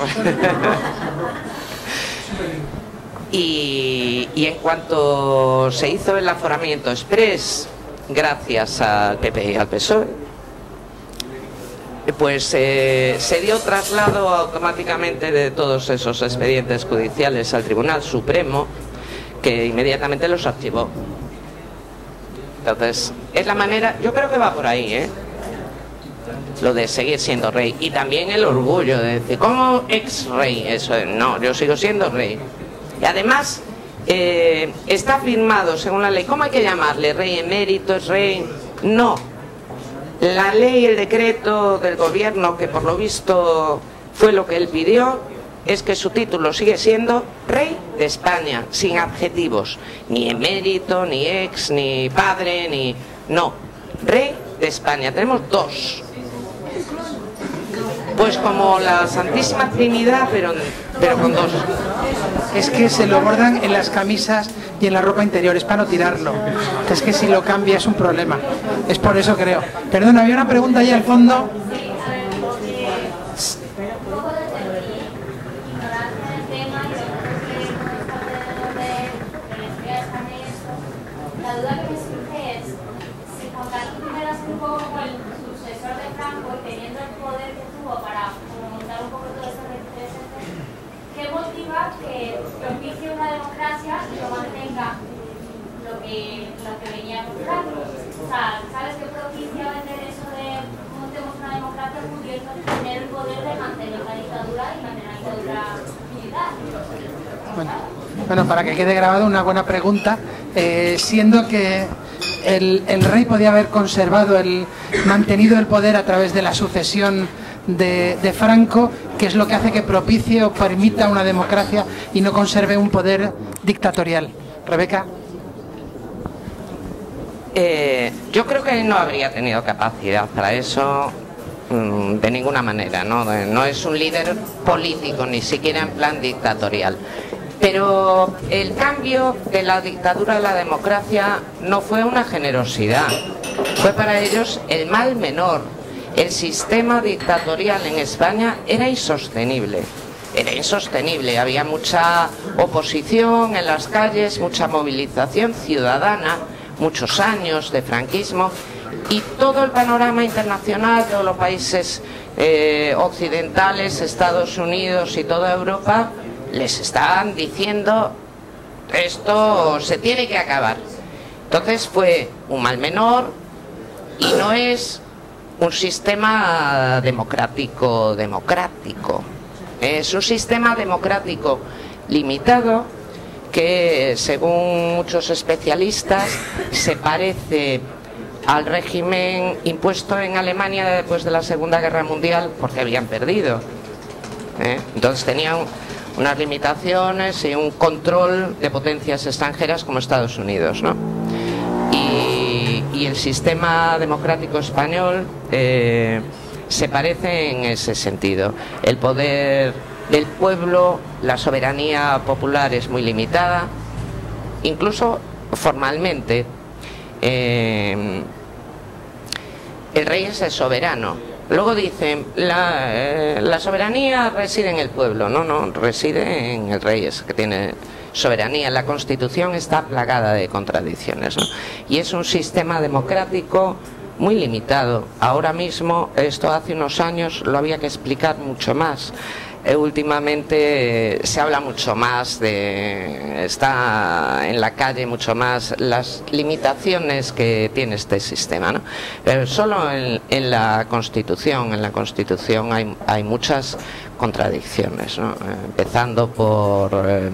Speaker 3: y, y en cuanto se hizo el aforamiento express, gracias al pe pe y al pe es o e, pues eh, se dio traslado automáticamente de todos esos expedientes judiciales al Tribunal Supremo, que inmediatamente los archivó. Entonces, es la manera, yo creo que va por ahí, ¿eh? Lo de seguir siendo rey, y también el orgullo de decir, ¿cómo ex rey? Eso es, no, yo sigo siendo rey. Y además, eh, está firmado según la ley. ¿Cómo hay que llamarle? ¿Rey emérito? ¿Es rey? No. La ley, el decreto del gobierno, que por lo visto fue lo que él pidió, es que su título sigue siendo Rey de España, sin adjetivos, ni emérito, ni ex, ni padre, ni... no, Rey de España. Tenemos dos. Pues como la Santísima Trinidad, pero, pero con dos.
Speaker 1: Es que se lo bordan en las camisas y en la ropa interior, es para no tirarlo. Es que si lo cambia es un problema. Es por eso, creo. Perdón, había una pregunta ahí al fondo.
Speaker 12: La duda que me surge es, si Juan Carlos primero es un poco como el sucesor de Franco y teniendo el poder que tuvo para montar un poco todo eso de veintitrés efe, ¿qué motiva que propicie una democracia y lo mantenga lo que, lo que venía con Franco? O sea, ¿sabes qué propicia vender eso de montemos una democracia pudiendo tener el poder de mantener la dictadura y mantener la dictadura militar?
Speaker 1: Bueno, bueno, para que quede grabado, una buena pregunta, eh, siendo que el, el rey podía haber conservado, el mantenido el poder a través de la sucesión de, de Franco, que es lo que hace que propicie o permita una democracia y no conserve un poder dictatorial. Rebeca.
Speaker 3: Eh, yo creo que no habría tenido capacidad para eso mmm, de ninguna manera, ¿no? No es un líder político, ni siquiera en plan dictatorial. Pero el cambio de la dictadura a la democracia no fue una generosidad, fue para ellos el mal menor. El sistema dictatorial en España era insostenible, era insostenible, había mucha oposición en las calles, mucha movilización ciudadana, muchos años de franquismo, y todo el panorama internacional, todos los países eh, occidentales, Estados Unidos y toda Europa, les están diciendo esto se tiene que acabar. Entonces fue un mal menor y no es un sistema democrático democrático, es un sistema democrático limitado que, según muchos especialistas, se parece al régimen impuesto en Alemania después de la Segunda Guerra Mundial, porque habían perdido, ¿eh? Entonces tenían unas limitaciones y un control de potencias extranjeras como Estados Unidos, ¿no? Y, y el sistema democrático español eh, se parece en ese sentido. El poder del pueblo, la soberanía popular es muy limitada, incluso formalmente. Eh, el rey es el soberano. Luego dicen, la, eh, la soberanía reside en el pueblo. No, no, reside en el rey, es que tiene soberanía. La Constitución está plagada de contradicciones, ¿no? Y es un sistema democrático muy limitado. Ahora mismo, esto hace unos años lo había que explicar mucho más. eh, últimamente eh, se habla mucho más de, está en la calle mucho más las limitaciones que tiene este sistema, ¿no? Pero solo en, en la Constitución, en la Constitución hay, hay muchas contradicciones, ¿no? Eh, empezando por eh,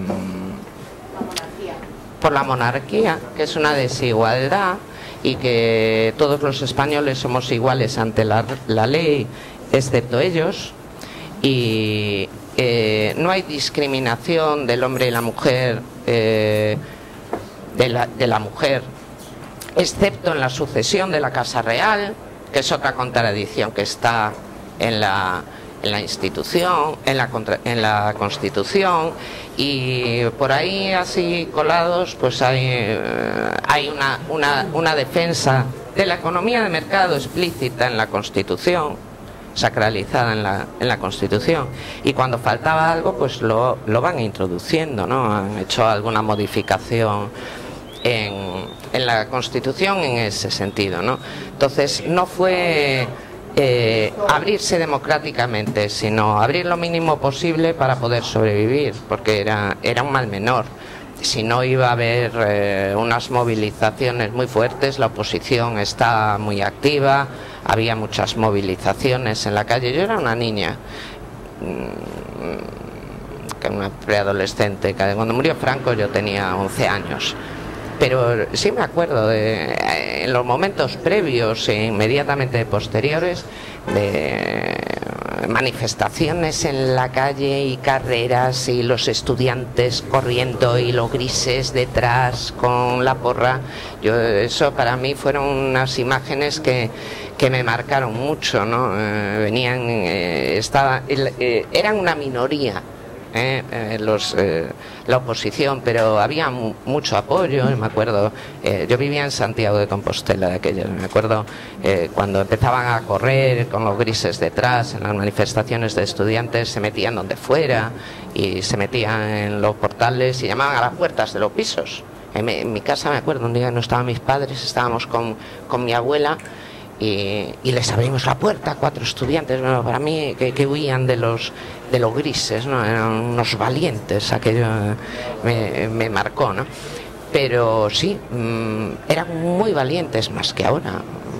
Speaker 3: por la monarquía, que es una desigualdad, y que todos los españoles somos iguales ante la, la ley, excepto ellos, y eh, no hay discriminación del hombre y la mujer, eh, de, la, de la mujer, excepto en la sucesión de la Casa Real, que es otra contradicción que está en la, en la institución, en la, contra, en la Constitución, y por ahí así colados pues hay, eh, hay una, una, una defensa de la economía de mercado explícita en la Constitución, sacralizada en la, en la Constitución, y cuando faltaba algo pues lo, lo van introduciendo, ¿no? Han hecho alguna modificación en, en la Constitución en ese sentido, ¿no? Entonces no fue eh, abrirse democráticamente, sino abrir lo mínimo posible para poder sobrevivir, porque era, era un mal menor. Si no iba a haber eh, unas movilizaciones muy fuertes, la oposición está muy activa, había muchas movilizaciones en la calle. Yo era una niña, mmm, una preadolescente, cuando murió Franco yo tenía once años. Pero sí me acuerdo de, en los momentos previos e inmediatamente posteriores, de manifestaciones en la calle y carreras y los estudiantes corriendo y los grises detrás con la porra. Yo, eso para mí fueron unas imágenes que, que me marcaron mucho, ¿no? Eh, venían, eh, estaba, eh, eran una minoría. Eh, eh, los, eh, la oposición, pero había mu mucho apoyo. Me acuerdo, eh, yo vivía en Santiago de Compostela de aquello, me acuerdo eh, cuando empezaban a correr con los grises detrás en las manifestaciones de estudiantes, se metían donde fuera y se metían en los portales y llamaban a las puertas de los pisos. En mi, en mi casa me acuerdo un día no estaban mis padres, estábamos con, con mi abuela y, y les abrimos la puerta, cuatro estudiantes, bueno, para mí que, que huían de los de los grises, ¿no? Eran unos valientes, aquello me, me marcó, ¿no? Pero sí, mmm, eran muy valientes más que ahora,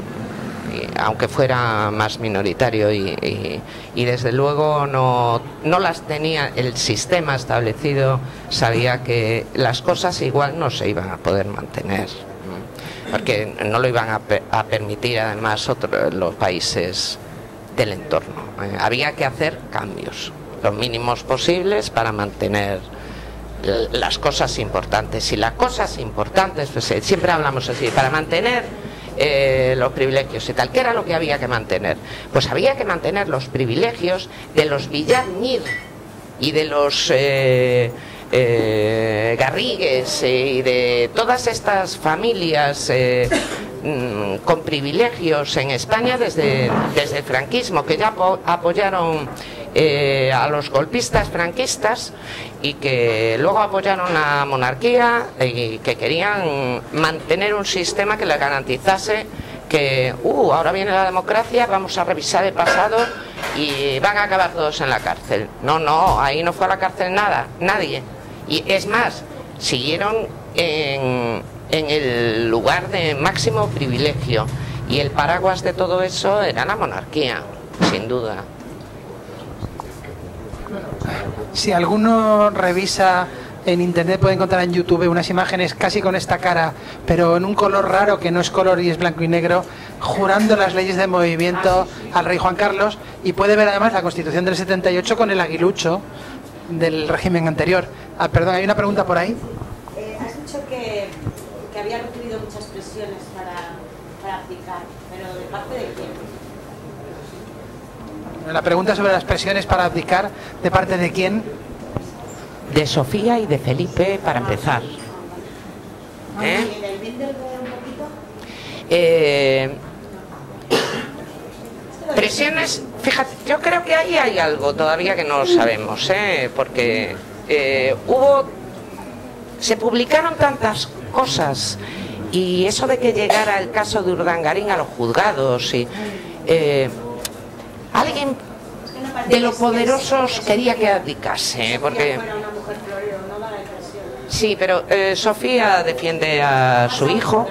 Speaker 3: y, aunque fuera más minoritario, y, y, y desde luego no, no las tenía el sistema establecido, sabía que las cosas igual no se iban a poder mantener, porque no lo iban a, a permitir además otros, los países del entorno. Eh, había que hacer cambios, los mínimos posibles, para mantener las cosas importantes. Y las cosas importantes, pues eh, siempre hablamos así, para mantener eh, los privilegios y tal. ¿Qué era lo que había que mantener? Pues había que mantener los privilegios de los Villar-Mir y de los eh, eh, Garrigues eh, y de todas estas familias eh, con privilegios en España desde, desde el franquismo, que ya apo apoyaron eh, a los golpistas franquistas y que luego apoyaron la monarquía y que querían mantener un sistema que les garantizase que uh, ahora viene la democracia, vamos a revisar el pasado y van a acabar todos en la cárcel. No, no, ahí no fue a la cárcel nada, nadie. Y es más, siguieron en... en el lugar de máximo privilegio, y el paraguas de todo eso era la monarquía, sin duda.
Speaker 1: Si alguno revisa en internet, puede encontrar en YouTube unas imágenes casi con esta cara, pero en un color raro que no es color y es blanco y negro, jurando las leyes de movimiento al rey Juan Carlos, y puede ver además la Constitución del setenta y ocho con el aguilucho del régimen anterior. Ah, perdón, hay una pregunta por ahí.
Speaker 13: Eh, has dicho que que había recibido muchas presiones para, para aplicar, pero ¿de parte de quién?
Speaker 1: La pregunta sobre las presiones para abdicar, ¿de parte de quién?
Speaker 3: De Sofía y de Felipe, para empezar. ¿Eh?
Speaker 13: ¿Y en el Bilderberg un poquito?
Speaker 3: Eh, presiones, fíjate, yo creo que ahí hay algo todavía que no sabemos, ¿eh? Porque eh, hubo, se publicaron tantas cosas, y eso de que llegara el caso de Urdangarín a los juzgados, y eh, alguien de lo poderosos quería que abdicase, porque... Sí, pero eh, Sofía defiende a su hijo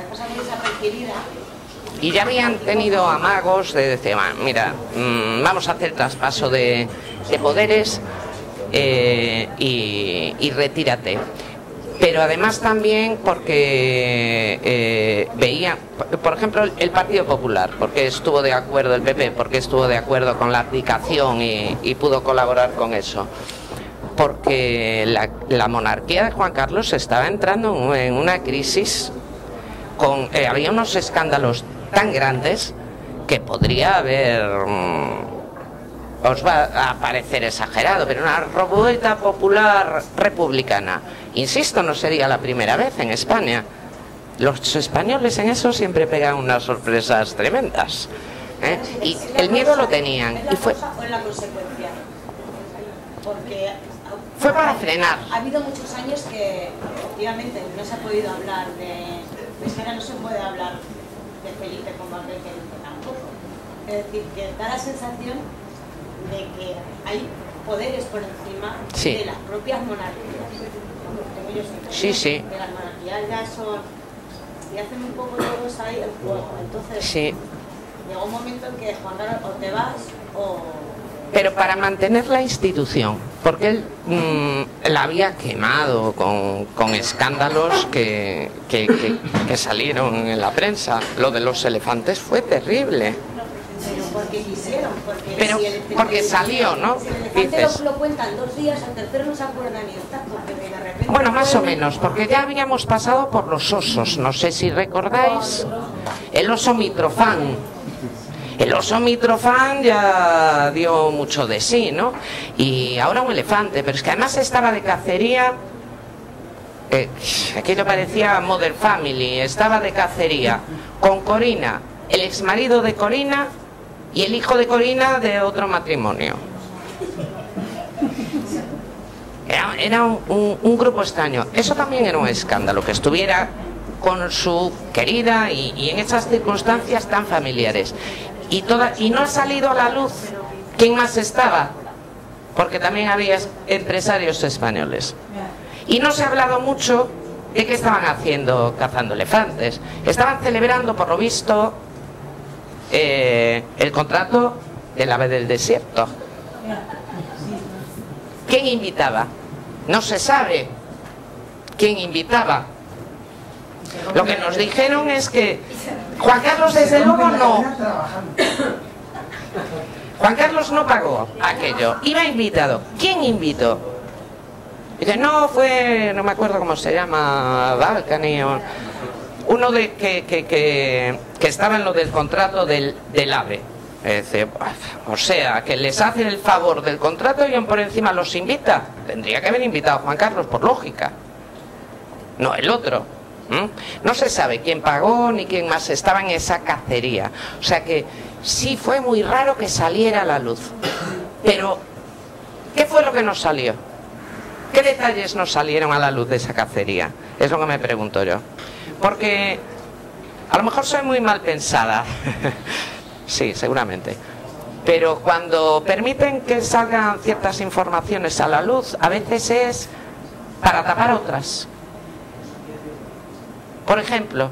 Speaker 3: y ya habían tenido amagos de decir, mira, mmm, vamos a hacer traspaso de, de poderes eh, y, y retírate. Pero además también porque eh, veía, por ejemplo, el Partido Popular, porque estuvo de acuerdo, el P P, porque estuvo de acuerdo con la abdicación y, y pudo colaborar con eso. Porque la, la monarquía de Juan Carlos estaba entrando en una crisis, con eh, había unos escándalos tan grandes que podría haber... Mmm, os va a parecer exagerado, pero una revuelta popular republicana. Insisto, no sería la primera vez en España. Los españoles en eso siempre pegan unas sorpresas tremendas, ¿eh? Y el miedo lo tenían. Y fue...
Speaker 13: la consecuencia. Porque
Speaker 3: fue para frenar.
Speaker 13: Ha habido muchos años que efectivamente no se ha podido hablar de... De España no se puede hablar de Felipe como aquel que dice tampoco. Es decir, que da la sensación de que hay poderes por encima
Speaker 3: sí.
Speaker 13: de las propias monarquías. Yo
Speaker 3: sí, sí.
Speaker 13: Que las monarquías ya son... y hacen un poco todos ahí el juego. Entonces,
Speaker 3: sí.
Speaker 13: llegó un momento en que Juan Carlos, o te vas o...
Speaker 3: Pero para mantener la institución, porque él mmm, la había quemado con, con escándalos que, que, que, que salieron en la prensa. Lo de los elefantes fue terrible.
Speaker 13: Pero porque quisieron, porque,
Speaker 3: pero
Speaker 13: si el,
Speaker 3: porque
Speaker 13: el,
Speaker 3: salió, ¿no?
Speaker 13: Si el elefante
Speaker 3: Dices,
Speaker 13: lo, lo cuentan dos días, al tercero no se acuerda ni está, porque de repente...
Speaker 3: Bueno, más o menos, porque ya habíamos pasado por los osos, no sé si recordáis, el oso Mitrofán. El oso Mitrofán ya dio mucho de sí, ¿no? Y ahora un elefante, pero es que además estaba de cacería, eh, aquello parecía Modern Family, estaba de cacería con Corina, el exmarido de Corina y el hijo de Corina de otro matrimonio. Era, era un, un, un grupo extraño. Eso también era un escándalo, que estuviera con su querida y, y en esas circunstancias tan familiares. Y, toda, y no ha salido a la luz quién más estaba, porque también había empresarios españoles. Y no se ha hablado mucho de qué estaban haciendo cazando elefantes. Estaban celebrando, por lo visto, eh, el contrato del ave del desierto. ¿Quién invitaba? No se sabe quién invitaba. Lo que nos dijeron es que Juan Carlos desde luego no. Juan Carlos no pagó aquello, iba invitado. ¿Quién invitó? Dice, no, fue, no me acuerdo cómo se llama, Balcani o uno de que, que, que, que estaba en lo del contrato del, del AVE. Dice, o sea, que les hacen el favor del contrato y por encima los invita. Tendría que haber invitado a Juan Carlos, por lógica. No el otro. ¿Mm? No se sabe quién pagó ni quién más estaba en esa cacería. O sea que sí fue muy raro que saliera a la luz. Pero, ¿qué fue lo que nos salió? ¿Qué detalles nos salieron a la luz de esa cacería? Es lo que me pregunto yo. Porque a lo mejor soy muy mal pensada. Sí, seguramente. Pero cuando permiten que salgan ciertas informaciones a la luz, a veces es para tapar otras. Por ejemplo,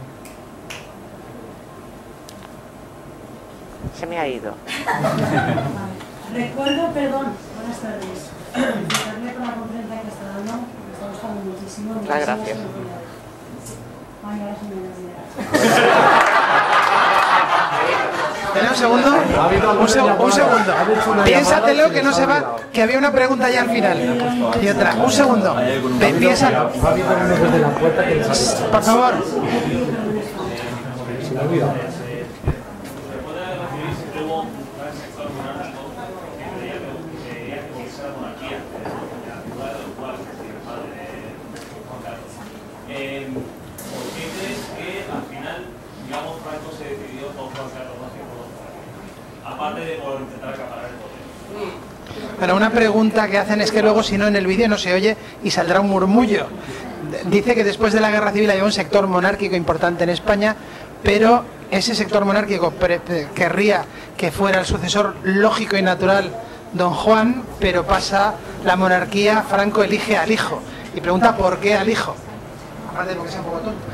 Speaker 3: se me ha ido.
Speaker 14: Recuerdo, perdón, buenas tardes. Felicitarle por la conferencia que está dando, me está gustando muchísimo.
Speaker 3: Muchas gracias.
Speaker 14: Ay, ahora se me olvida.
Speaker 1: Espera un segundo, un, seg un segundo. Piénsatelo que no se va, que había una pregunta ya al final. Y otra, un segundo. Piénsalo. Por favor.
Speaker 15: ¿Por qué crees que al final, digamos, Franco se decidió por Juan Carlos más que por otro? Aparte de por intentar acaparar el poder.
Speaker 1: Pero una pregunta que hacen es que luego, si no, en el vídeo no se oye y saldrá un murmullo. Dice que después de la guerra civil había un sector monárquico importante en España, pero ese sector monárquico querría que fuera el sucesor lógico y natural don Juan, pero pasa la monarquía, Franco elige al hijo y pregunta por qué al hijo. Aparte de porque sea un poco tonto.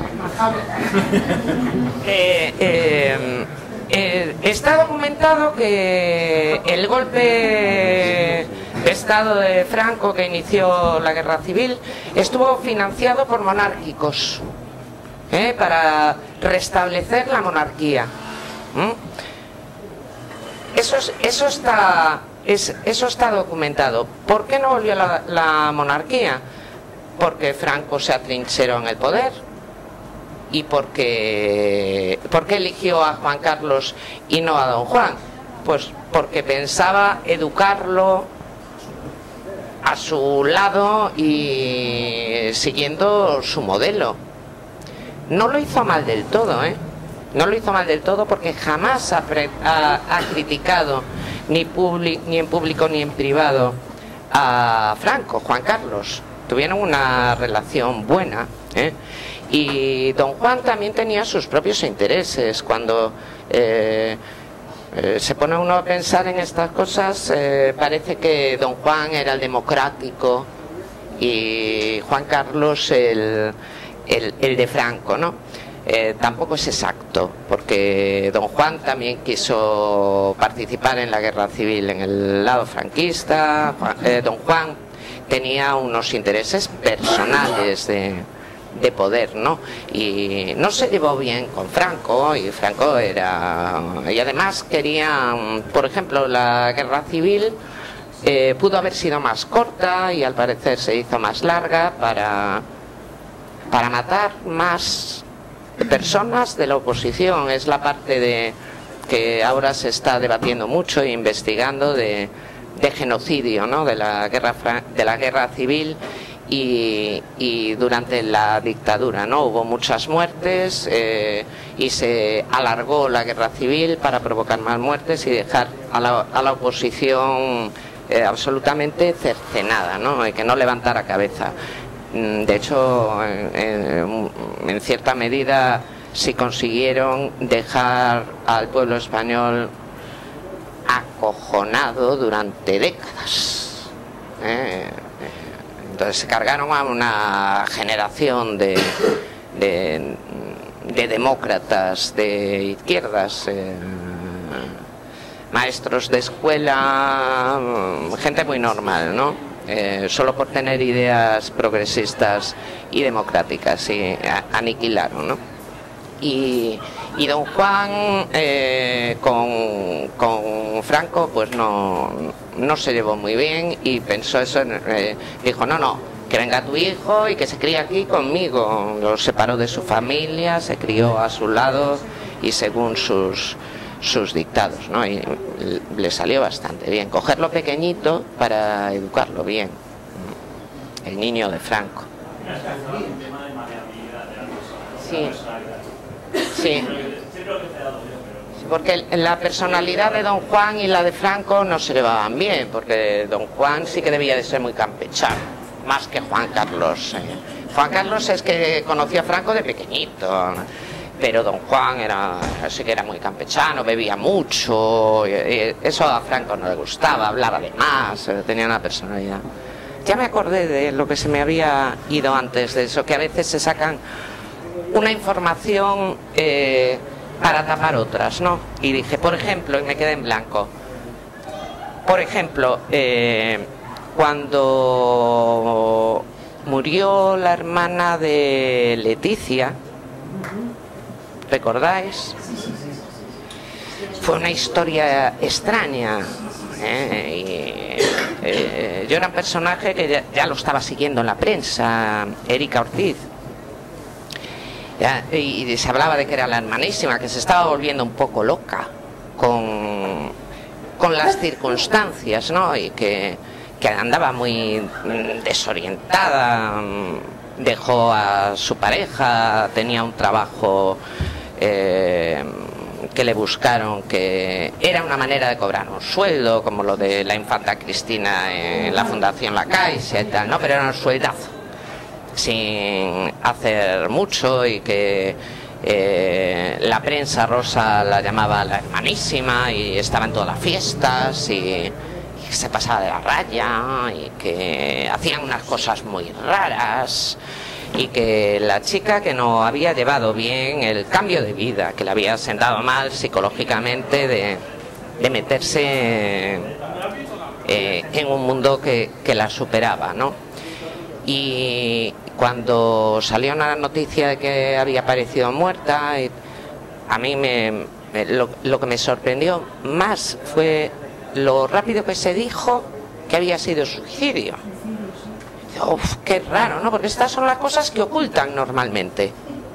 Speaker 3: Eh, eh, eh, está documentado que el golpe de Estado de Franco que inició la guerra civil estuvo financiado por monárquicos, ¿eh? Para restablecer la monarquía. ¿Mm? Eso, es, eso, está, es, eso está documentado. ¿Por qué no volvió la, la monarquía? Porque Franco se atrincheró en el poder. ¿Y porque, por qué eligió a Juan Carlos y no a don Juan? Pues porque pensaba educarlo a su lado y siguiendo su modelo. No lo hizo mal del todo, ¿eh? No lo hizo mal del todo porque jamás ha, pre, ha, ha criticado ni, public, ni en público ni en privado a Franco, Juan Carlos. Tuvieron una relación buena, ¿eh? Y don Juan también tenía sus propios intereses. Cuando eh, eh, se pone uno a pensar en estas cosas, eh, parece que don Juan era el democrático y Juan Carlos el, el, el de Franco, ¿no? Eh, tampoco es exacto, porque don Juan también quiso participar en la guerra civil en el lado franquista. Juan, eh, don Juan tenía unos intereses personales de... de poder, ¿no? Y no se llevó bien con Franco, y Franco era... y además quería, por ejemplo, la guerra civil eh, pudo haber sido más corta y al parecer se hizo más larga para, para matar más personas de la oposición. Es la parte de que ahora se está debatiendo mucho e investigando de, de genocidio, ¿no? De la guerra, de la guerra civil. Y, y durante la dictadura, ¿no? Hubo muchas muertes eh, y se alargó la guerra civil para provocar más muertes y dejar a la, a la oposición eh, absolutamente cercenada, ¿no? Y que no levantara cabeza. De hecho, en, en cierta medida sí consiguieron dejar al pueblo español acojonado durante décadas, ¿eh? Entonces se cargaron a una generación de, de, de demócratas de izquierdas, eh, maestros de escuela, gente muy normal, ¿no? Eh, solo por tener ideas progresistas y democráticas, y aniquilaron, ¿no? Y, y don Juan eh, con, con Franco pues no, no se llevó muy bien y pensó eso, eh, dijo no, no, que venga tu hijo y que se críe aquí conmigo. Lo separó de su familia, se crió a su lado y según sus, sus dictados, ¿no? Y le salió bastante bien, cogerlo pequeñito para educarlo bien, el niño de Franco. Sí. Sí, porque la personalidad de don Juan y la de Franco no se llevaban bien, porque don Juan sí que debía de ser muy campechano, más que Juan Carlos. Eh. Juan Carlos es que conoció a Franco de pequeñito, pero don Juan era, sí que era muy campechano, bebía mucho, y, y eso a Franco no le gustaba, hablaba de más, tenía una personalidad. Ya me acordé de lo que se me había ido antes de eso, que a veces se sacan una información eh, para tapar otras, ¿no? Y dije, por ejemplo, y me quedé en blanco, por ejemplo, eh, cuando murió la hermana de Leticia, ¿recordáis? Fue una historia extraña, ¿eh? Y, eh, yo era un personaje que ya, ya lo estaba siguiendo en la prensa, Erika Ortiz. Ya, y, y se hablaba de que era la hermanísima, que se estaba volviendo un poco loca con, con las circunstancias, ¿no? Y que, que andaba muy desorientada, dejó a su pareja, tenía un trabajo eh, que le buscaron, que era una manera de cobrar un sueldo, como lo de la infanta Cristina en la Fundación La Caixa y tal, ¿no? Pero era un sueldazo, sin hacer mucho, y que, Eh, la prensa rosa la llamaba la hermanísima y estaba en todas las fiestas y, y se pasaba de la raya y que hacían unas cosas muy raras y que la chica que no había llevado bien el cambio de vida, que le había sentado mal psicológicamente de, de meterse eh, en un mundo que, que la superaba, ¿no? Y cuando salió una noticia de que había aparecido muerta, a mí me, me, lo, lo que me sorprendió más fue lo rápido que se dijo que había sido suicidio. Uf, qué raro, ¿no? Porque estas son las cosas que ocultan normalmente.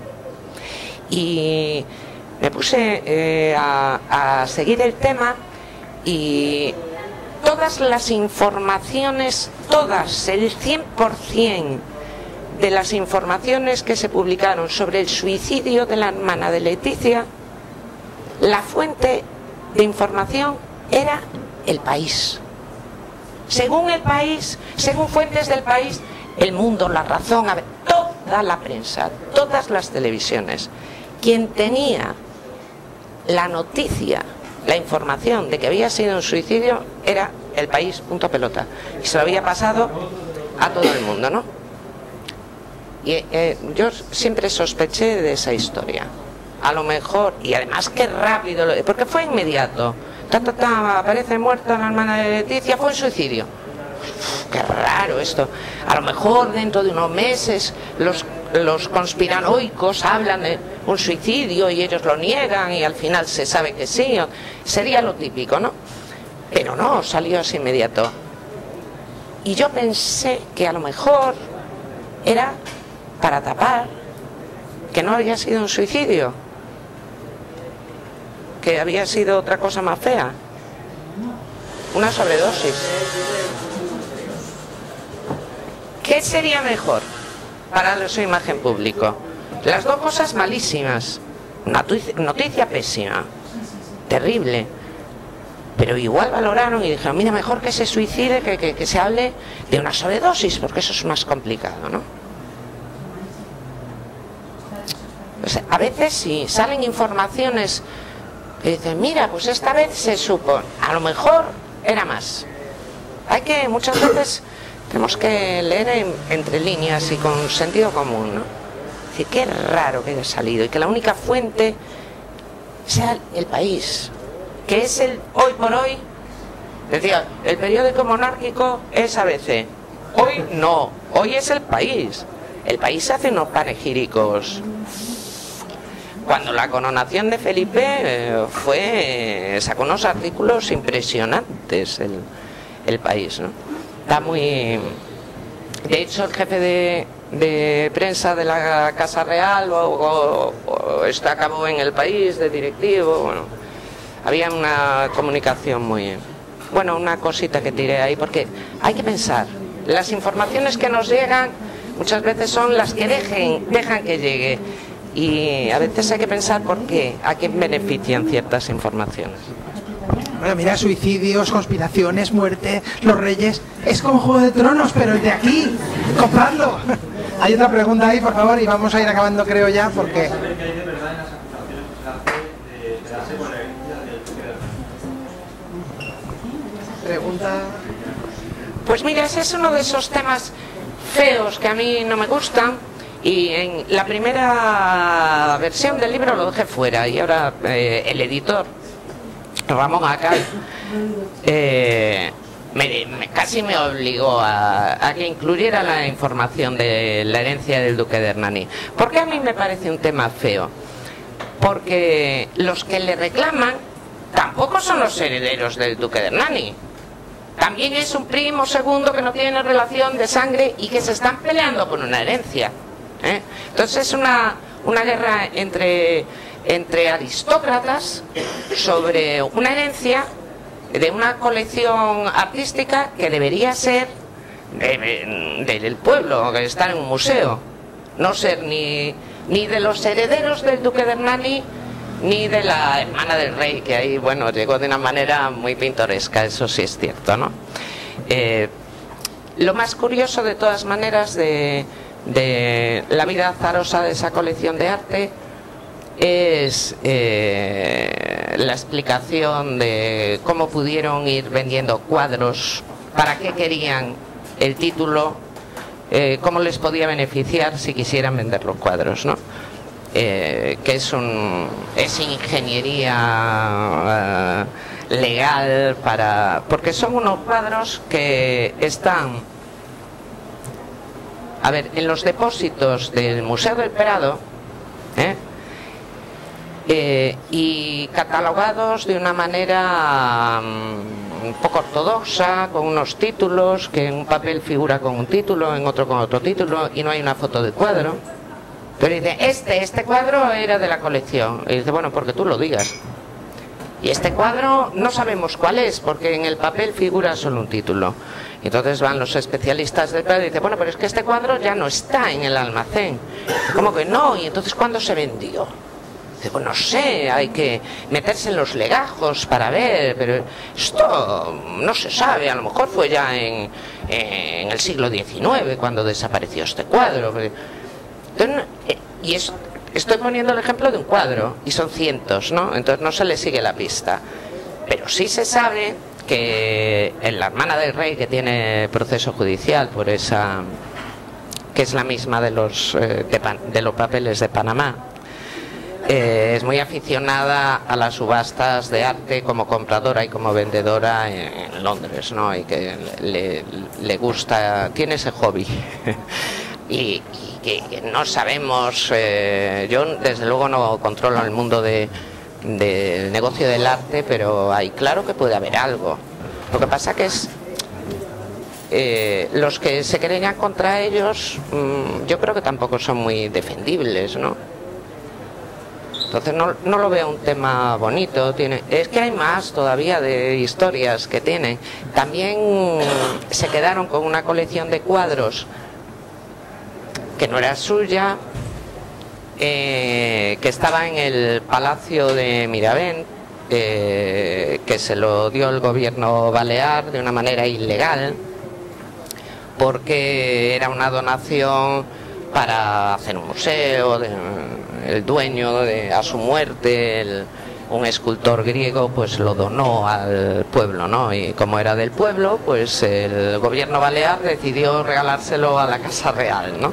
Speaker 3: Y me puse eh, a, a seguir el tema y todas las informaciones, todas, el cien por cien de las informaciones que se publicaron sobre el suicidio de la hermana de Leticia, la fuente de información era El País. Según El País, según fuentes del País, El Mundo, La Razón, a ver, toda la prensa, todas las televisiones, quien tenía la noticia, la información de que había sido un suicidio era El País, punto pelota. Y se lo había pasado a todo el mundo, ¿no? Y eh, yo siempre sospeché de esa historia. A lo mejor, y además qué rápido, porque fue inmediato. Ta, ta, ta, aparece muerta la hermana de Leticia, fue un suicidio. Uf, qué raro esto. A lo mejor dentro de unos meses los, los conspiranoicos hablan de un suicidio y ellos lo niegan y al final se sabe que sí. Sería lo típico, ¿no? Pero no, salió así inmediato. Y yo pensé que a lo mejor era para tapar que no había sido un suicidio, que había sido otra cosa más fea, una sobredosis. ¿Qué sería mejor para su imagen pública? Las dos cosas malísimas, noticia pésima, terrible, pero igual valoraron y dijeron, mira, mejor que se suicide que, que, que se hable de una sobredosis, porque eso es más complicado, ¿no? O sea, a veces sí, salen informaciones que dicen, mira, pues esta vez se supo, a lo mejor era más. Hay que, muchas veces, tenemos que leer en, entre líneas y con sentido común, ¿no? Es decir, qué raro que haya salido y que la única fuente sea El País, que es el hoy por hoy. Decía, el periódico monárquico es A B C. Hoy no, hoy es El País. El País hace unos panegíricos. Cuando la coronación de Felipe eh, fue, sacó unos artículos impresionantes el, el País, ¿no? Está muy... De hecho, el jefe de, de prensa de la Casa Real o, o, o está acabó en El País de directivo, bueno, había una comunicación muy... Bueno, una cosita que tiré ahí, porque hay que pensar, las informaciones que nos llegan muchas veces son las que dejen, dejan que llegue. Y a veces hay que pensar por qué, a qué benefician ciertas informaciones.
Speaker 1: Bueno, mira, suicidios, conspiraciones, muerte, los reyes. Es como Juego de Tronos, pero el de aquí. ¡Compradlo! Hay otra pregunta ahí, por favor, y vamos a ir acabando, creo ya, porque... Pregunta...
Speaker 3: Pues mira, ese es uno de esos temas feos que a mí no me gustan. Y en la primera versión del libro lo dejé fuera y ahora eh, el editor Ramón Acal eh, me, me, casi me obligó a, a que incluyera la información de la herencia del duque de Hernani. ¿Por qué a mí me parece un tema feo? Porque los que le reclaman tampoco son los herederos del duque de Hernani. También es un primo segundo que no tiene relación de sangre y que se están peleando por una herencia. ¿Eh? Entonces es una, una guerra entre, entre aristócratas sobre una herencia de una colección artística que debería ser de, de, del pueblo, que está en un museo, no ser ni, ni de los herederos del duque de Hernani ni de la hermana del rey, que ahí, bueno, llegó de una manera muy pintoresca, eso sí es cierto, ¿no? Eh, lo más curioso de todas maneras de de la vida azarosa de esa colección de arte es eh, la explicación de cómo pudieron ir vendiendo cuadros, para qué querían el título, eh, cómo les podía beneficiar si quisieran vender los cuadros, ¿no? Eh, que es un es ingeniería uh, legal para, porque son unos cuadros que están, a ver, en los depósitos del Museo del Prado, ¿eh? Eh, y catalogados de una manera um, un poco ortodoxa, con unos títulos, que en un papel figura con un título, en otro con otro título, y no hay una foto del cuadro. Pero dice, este, este cuadro era de la colección. Y dice, bueno, porque tú lo digas. Y este cuadro no sabemos cuál es, porque en el papel figura solo un título. Y entonces van los especialistas del Prado y dicen, bueno, pero es que este cuadro ya no está en el almacén. ¿Cómo que no? Y entonces, ¿cuándo se vendió? Dice, pues no sé, hay que meterse en los legajos para ver, pero esto no se sabe, a lo mejor fue ya en, en el siglo diecinueve cuando desapareció este cuadro. Entonces, y es, estoy poniendo el ejemplo de un cuadro, y son cientos, ¿no? Entonces no se le sigue la pista. Pero sí se sabe que en la hermana del rey, que tiene proceso judicial por esa, que es la misma de los, eh, de, de los papeles de Panamá, Eh, es muy aficionada a las subastas de arte como compradora y como vendedora en, en Londres, ¿no? Y que le, le gusta, tiene ese hobby. y, y que, que no sabemos, eh, yo desde luego no controlo el mundo de, del negocio del arte, pero hay claro que puede haber algo. Lo que pasa que es eh, los que se querellan contra ellos, mmm, yo creo que tampoco son muy defendibles, ¿no? Entonces no, no lo veo un tema bonito. Tiene, es que hay más todavía de historias que tienen. También se quedaron con una colección de cuadros que no era suya, eh, que estaba en el Palacio de Miravent, eh, que se lo dio el gobierno balear de una manera ilegal, porque era una donación para hacer un museo. De, el dueño de, a su muerte, el, un escultor griego, pues lo donó al pueblo, ¿no? Y como era del pueblo, pues el gobierno balear decidió regalárselo a la Casa Real, ¿no?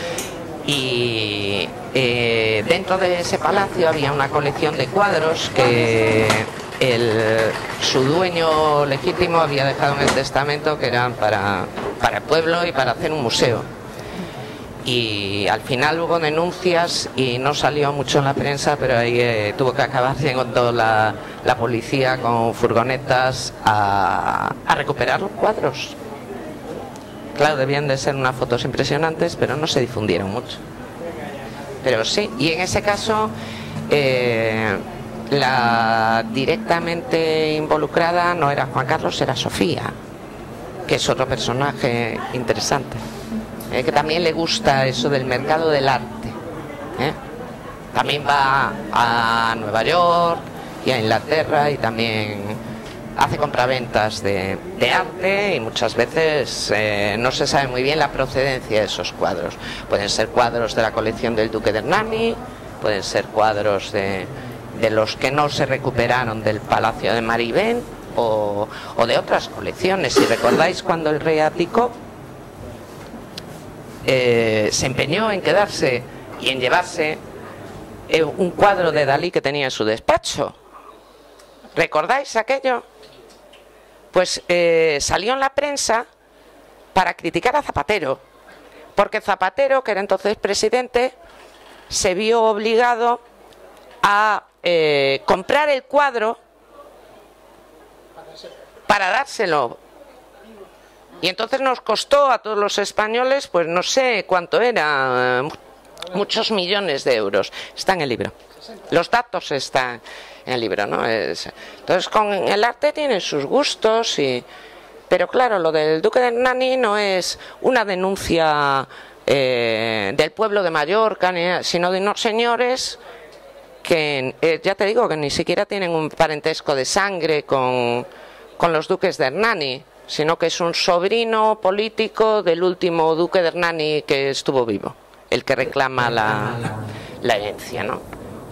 Speaker 3: Y eh, dentro de ese palacio había una colección de cuadros que el, su dueño legítimo había dejado en el testamento, que eran para, para el pueblo y para hacer un museo. Y al final hubo denuncias y no salió mucho en la prensa, pero ahí eh, tuvo que acabar llegando la, la policía con furgonetas a, a recuperar los cuadros. Claro, debían de ser unas fotos impresionantes, pero no se difundieron mucho. Pero sí, y en ese caso eh, la directamente involucrada no era Juan Carlos, era Sofía, que es otro personaje interesante. Eh, que también le gusta eso del mercado del arte, ¿eh? También va a Nueva York y a Inglaterra y también hace compraventas de, de arte, y muchas veces eh, no se sabe muy bien la procedencia de esos cuadros. Pueden ser cuadros de la colección del Duque de Hernani, pueden ser cuadros de, de los que no se recuperaron del Palacio de Marivent, o, o de otras colecciones. Si recordáis, cuando el rey abdicó, Eh, se empeñó en quedarse y en llevarse eh, un cuadro de Dalí que tenía en su despacho. ¿Recordáis aquello? Pues eh, salió en la prensa para criticar a Zapatero, porque Zapatero, que era entonces presidente, se vio obligado a eh, comprar el cuadro para dárselo. Y entonces nos costó a todos los españoles, pues no sé cuánto era, muchos millones de euros. Está en el libro. Los datos están en el libro, ¿no? Es, entonces con el arte tiene sus gustos, y, pero claro, lo del Duque de Hernani no es una denuncia eh, del pueblo de Mallorca, sino de unos señores que, eh, ya te digo, que ni siquiera tienen un parentesco de sangre con, con los duques de Hernani, sino que es un sobrino político del último duque de Hernani que estuvo vivo, el que reclama la, la herencia, ¿no?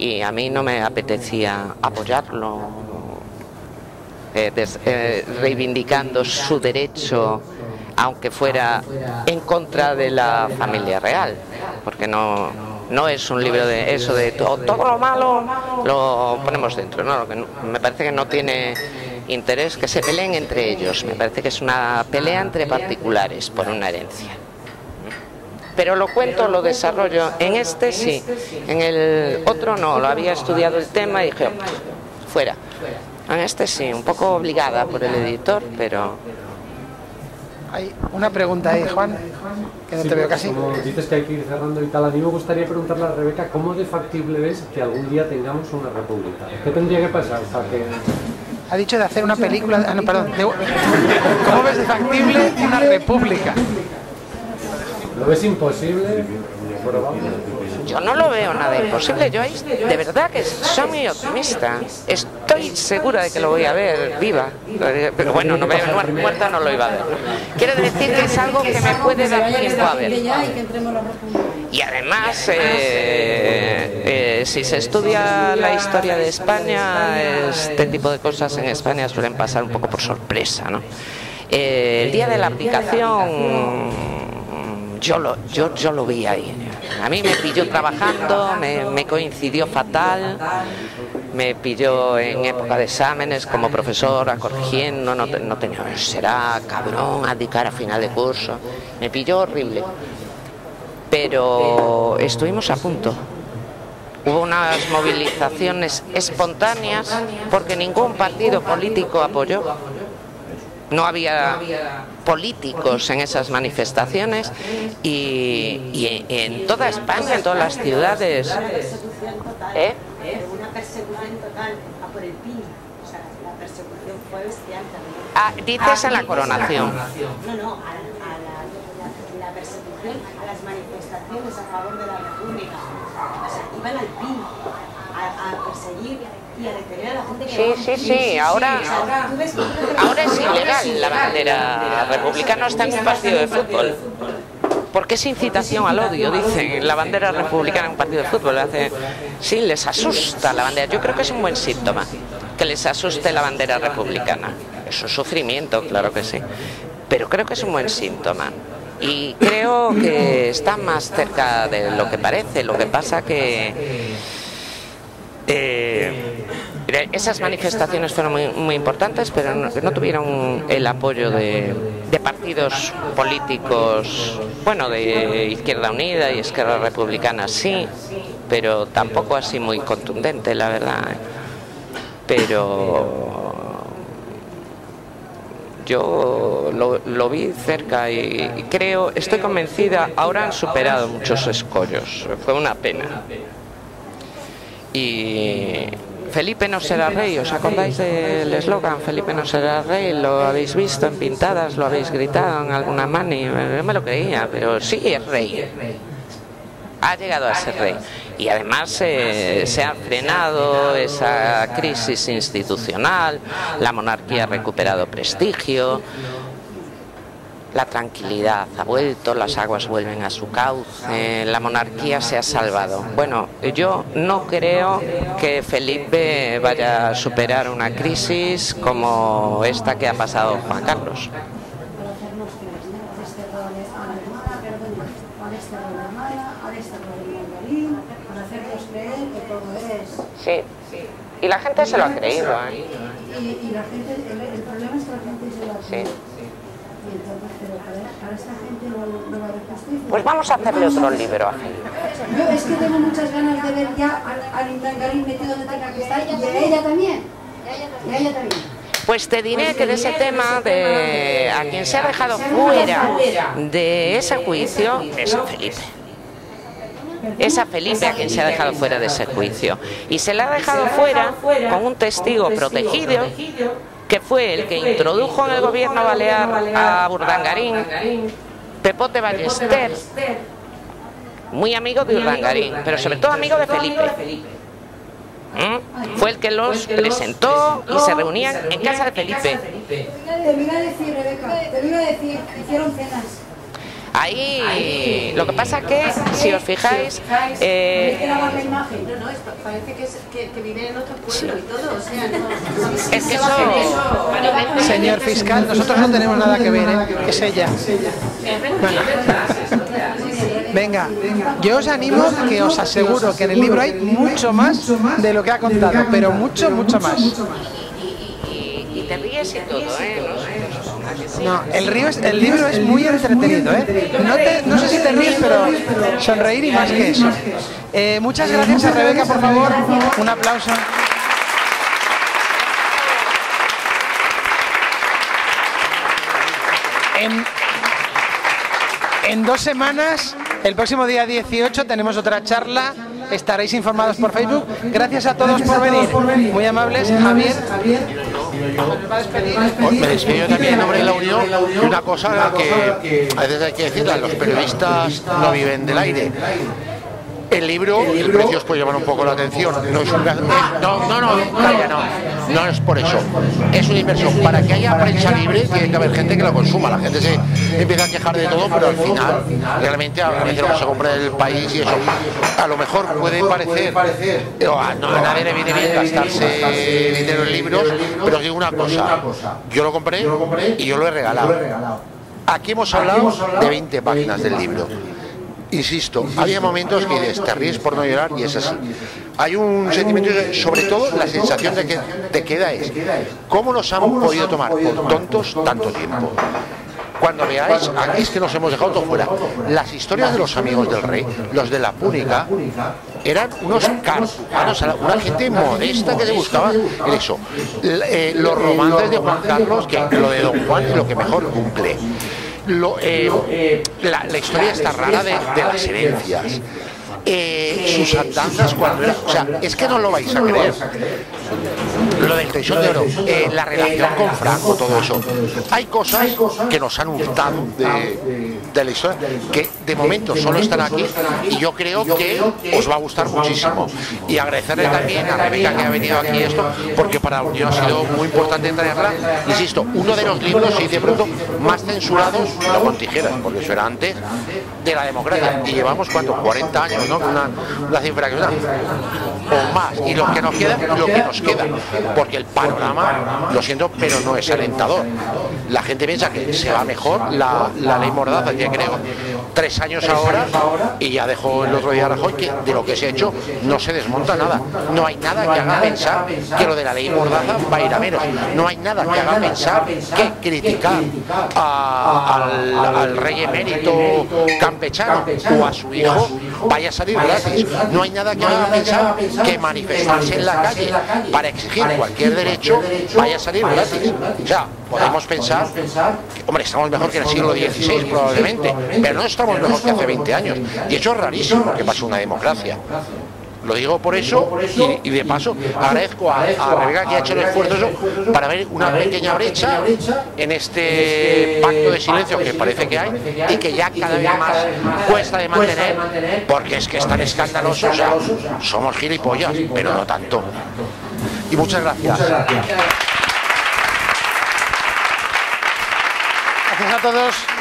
Speaker 3: y a mí no me apetecía apoyarlo, eh, des, eh, reivindicando su derecho, aunque fuera en contra de la familia real, porque no, no es un libro de eso de todo, todo lo malo lo ponemos dentro, ¿no? Me parece que no tiene interés que se peleen entre ellos, me parece que es una pelea entre particulares por una herencia. Pero lo cuento, lo desarrollo, en este sí, en el otro no, lo había estudiado el tema y dije, oh, fuera. En este sí, un poco obligada por el editor, pero...
Speaker 1: Hay una pregunta ahí, Juan, que no
Speaker 16: sí,
Speaker 1: te veo casi.
Speaker 16: Como dices que hay que ir cerrando y tal, a mí me gustaría preguntarle a Rebeca, ¿cómo de factible ves que algún día tengamos una república? ¿Qué tendría que pasar para que...?
Speaker 1: Ha dicho de hacer una película... Ah, no, perdón. De... ¿Cómo ves de factible una república?
Speaker 16: ¿Lo ves imposible?
Speaker 3: Yo no lo veo nada imposible, yo ahí de verdad que soy muy optimista, estoy segura de que lo voy a ver viva, pero bueno, no veo muerta, no lo iba a ver. Quiero decir que es algo que me puede dar tiempo a ver. Y además, eh, eh, si se estudia la historia de España, este tipo de cosas en España suelen pasar un poco por sorpresa, ¿no? Eh, el día de la aplicación... Yo lo, yo, yo lo vi ahí. A mí me pilló trabajando, me, me coincidió fatal, me pilló en época de exámenes como profesora, corrigiendo, no, no tenía, será cabrón, abdicar a final de curso. Me pilló horrible. Pero estuvimos a punto. Hubo unas movilizaciones espontáneas porque ningún partido político apoyó. No había políticos en esas manifestaciones y, y en toda España, en todas las ciudades. ¿Eh?
Speaker 13: Una persecución total a por el P I B. O sea, la persecución fue bestial también.
Speaker 3: Ah, dices en la coronación.
Speaker 13: No, no, a, a la, la, la persecución a las manifestaciones a favor de la República. O sea, iban al P I B a, a perseguir y a detener a la gente que...
Speaker 3: Sí, sí, sí, ahora, ahora es ilegal la bandera republicana, está en un partido de fútbol. Porque es incitación al odio, dicen, la bandera republicana en un partido de fútbol. Hace, sí, les asusta la bandera. Yo creo que es un buen síntoma, que les asuste la bandera republicana. Es un sufrimiento, claro que sí. Pero creo que es un buen síntoma. Y creo que está más cerca de lo que parece. Lo que pasa que... Eh, esas manifestaciones fueron muy, muy importantes, pero no, no tuvieron el apoyo de, de partidos políticos, bueno, de Izquierda Unida y Esquerra Republicana sí, pero tampoco así muy contundente, la verdad. Pero yo lo, lo vi cerca y, y creo, estoy convencida, ahora han superado muchos escollos, fue una pena. Y Felipe no será rey, ¿os acordáis del eslogan? Felipe no será rey, lo habéis visto en pintadas, lo habéis gritado en alguna mani, no me lo creía, pero sí es rey. Ha llegado a ser rey. Y además eh, se ha frenado esa crisis institucional, la monarquía ha recuperado prestigio, la tranquilidad ha vuelto, las aguas vuelven a su cauce, la monarquía se ha salvado. Bueno, yo no creo que Felipe vaya a superar una crisis como esta que ha pasado Juan Carlos. Sí, y la gente se lo ha creído, ¿eh?
Speaker 14: Y, y la gente, el, el problema es que la gente se lo ha creído.
Speaker 3: Sí.
Speaker 14: Y entonces, pero para esta gente no, no va a haber justicia.
Speaker 3: Pues vamos a hacerle otro libro a Felipe.
Speaker 14: Yo es que tengo muchas ganas de ver ya al Urdangarín metido donde tenga que estar, y a ella también. Y a ella también.
Speaker 3: Pues te diré que de ese tema, de a quien se ha dejado fuera de ese juicio, es a Felipe. Es a Felipe a quien se ha dejado fuera de ese juicio. Y se le ha dejado fuera con un testigo protegido, que fue el que introdujo en el gobierno balear a Urdangarín, Pepote Ballester, muy amigo de Urdangarín, pero sobre todo amigo de Felipe. ¿Mm? Fue el que los presentó y se reunían en casa de Felipe.
Speaker 14: Te lo iba a decir, Rebeca, te lo iba a decir, hicieron cenas.
Speaker 3: Ahí, lo que pasa que, si os fijáis, eh,
Speaker 11: grabar la imagen, no, no, es, parece que, es, que, que viven en otro pueblo y todo, o sea, no,
Speaker 3: es que eso...
Speaker 1: Señor fiscal, nosotros no tenemos nada que ver, ¿eh? Es ella. Bueno. Venga, yo os animo, que os aseguro que en el libro hay mucho más de lo que ha contado, pero mucho, mucho más.
Speaker 3: Y te ríes y todo, ¿eh?
Speaker 1: No, el, río es, el libro es muy entretenido, ¿eh? No, te, no sé si te ríes, pero sonreír y más que eso. Eh, muchas gracias a Rebeca, por favor. Un aplauso. En, en dos semanas, el próximo día dieciocho, tenemos otra charla. Estaréis informados por Facebook. Gracias a todos por venir. Muy amables. Javier.
Speaker 2: Me despido también en nombre de la Unión de una cosa que a veces hay que decirla, los periodistas no viven del aire. El libro, el precio os puede llamar un poco la atención. No es un, no, no, no, calla, no, no es por eso. Es una inversión. Para que haya prensa libre tiene que haber gente que lo consuma. La gente se empieza a quejar de todo, pero al final, realmente, a veces lo que se compra en el país y eso, a lo mejor puede parecer, no, a nadie le viene bien gastarse dinero en libros, pero os digo una cosa, yo lo compré y yo lo he regalado. Aquí hemos hablado de veinte páginas del libro. Insisto, había momentos que dices, te ríes por no llorar y es así. Hay un sentimiento, sobre todo la sensación de que te queda es, ¿cómo nos han podido tomar por tontos tanto tiempo? Cuando veáis, aquí es que nos hemos dejado todo fuera. Las historias de los amigos del rey, los de la Púnica, eran unos cartujanos, una gente modesta que se buscaba en eso. Eh, los romances de Juan Carlos, que lo de Don Juan es lo que mejor cumple. Lo, eh, la, la historia está rara de, de las herencias, eh, sus andanzas cuando era, o sea, es que no lo vais a creer. Lo del Toisón de Oro, eh, la relación con Franco, todo eso. Hay cosas que nos han hurtado de, de la historia, que de momento solo están aquí y yo creo que os va a gustar muchísimo. Y agradecerle también a Rebeca que ha venido aquí esto, porque para la Unión ha sido muy importante traerla. Insisto, uno de los libros, se dice pronto, más censurados, no con tijeras, porque eso era antes, de la democracia. Y llevamos, ¿cuánto? cuarenta años, ¿no? Una, una cifra que o más. Y lo que nos queda, lo que nos queda. Porque el panorama, lo siento, pero no es alentador. La gente piensa que se va mejor la, la ley Mordaza, que creo tres años ahora, y ya dejó el otro día Rajoy que de lo que se ha hecho no se desmonta nada. No hay nada que haga pensar que lo de la ley Mordaza va a ir a menos. No hay nada que haga pensar que criticar a, al, al rey emérito campechano o a su hijo vaya a salir gratis. No hay nada que haga pensar que manifestarse en la calle para exigir cualquier derecho vaya a salir gratis. O sea, podemos pensar que, hombre, estamos mejor que en el siglo dieciséis probablemente, pero no estamos mejor que hace veinte años. Y eso es rarísimo que pase una democracia. Lo digo por eso y, y de paso agradezco a, a Rebeca que ha hecho el esfuerzo eso, para ver una pequeña brecha en este pacto de silencio que parece que hay y que ya cada vez más cuesta de mantener, porque es que es tan escandaloso. O sea, somos gilipollas, pero no tanto. Y muchas gracias.
Speaker 1: Gracias a todos.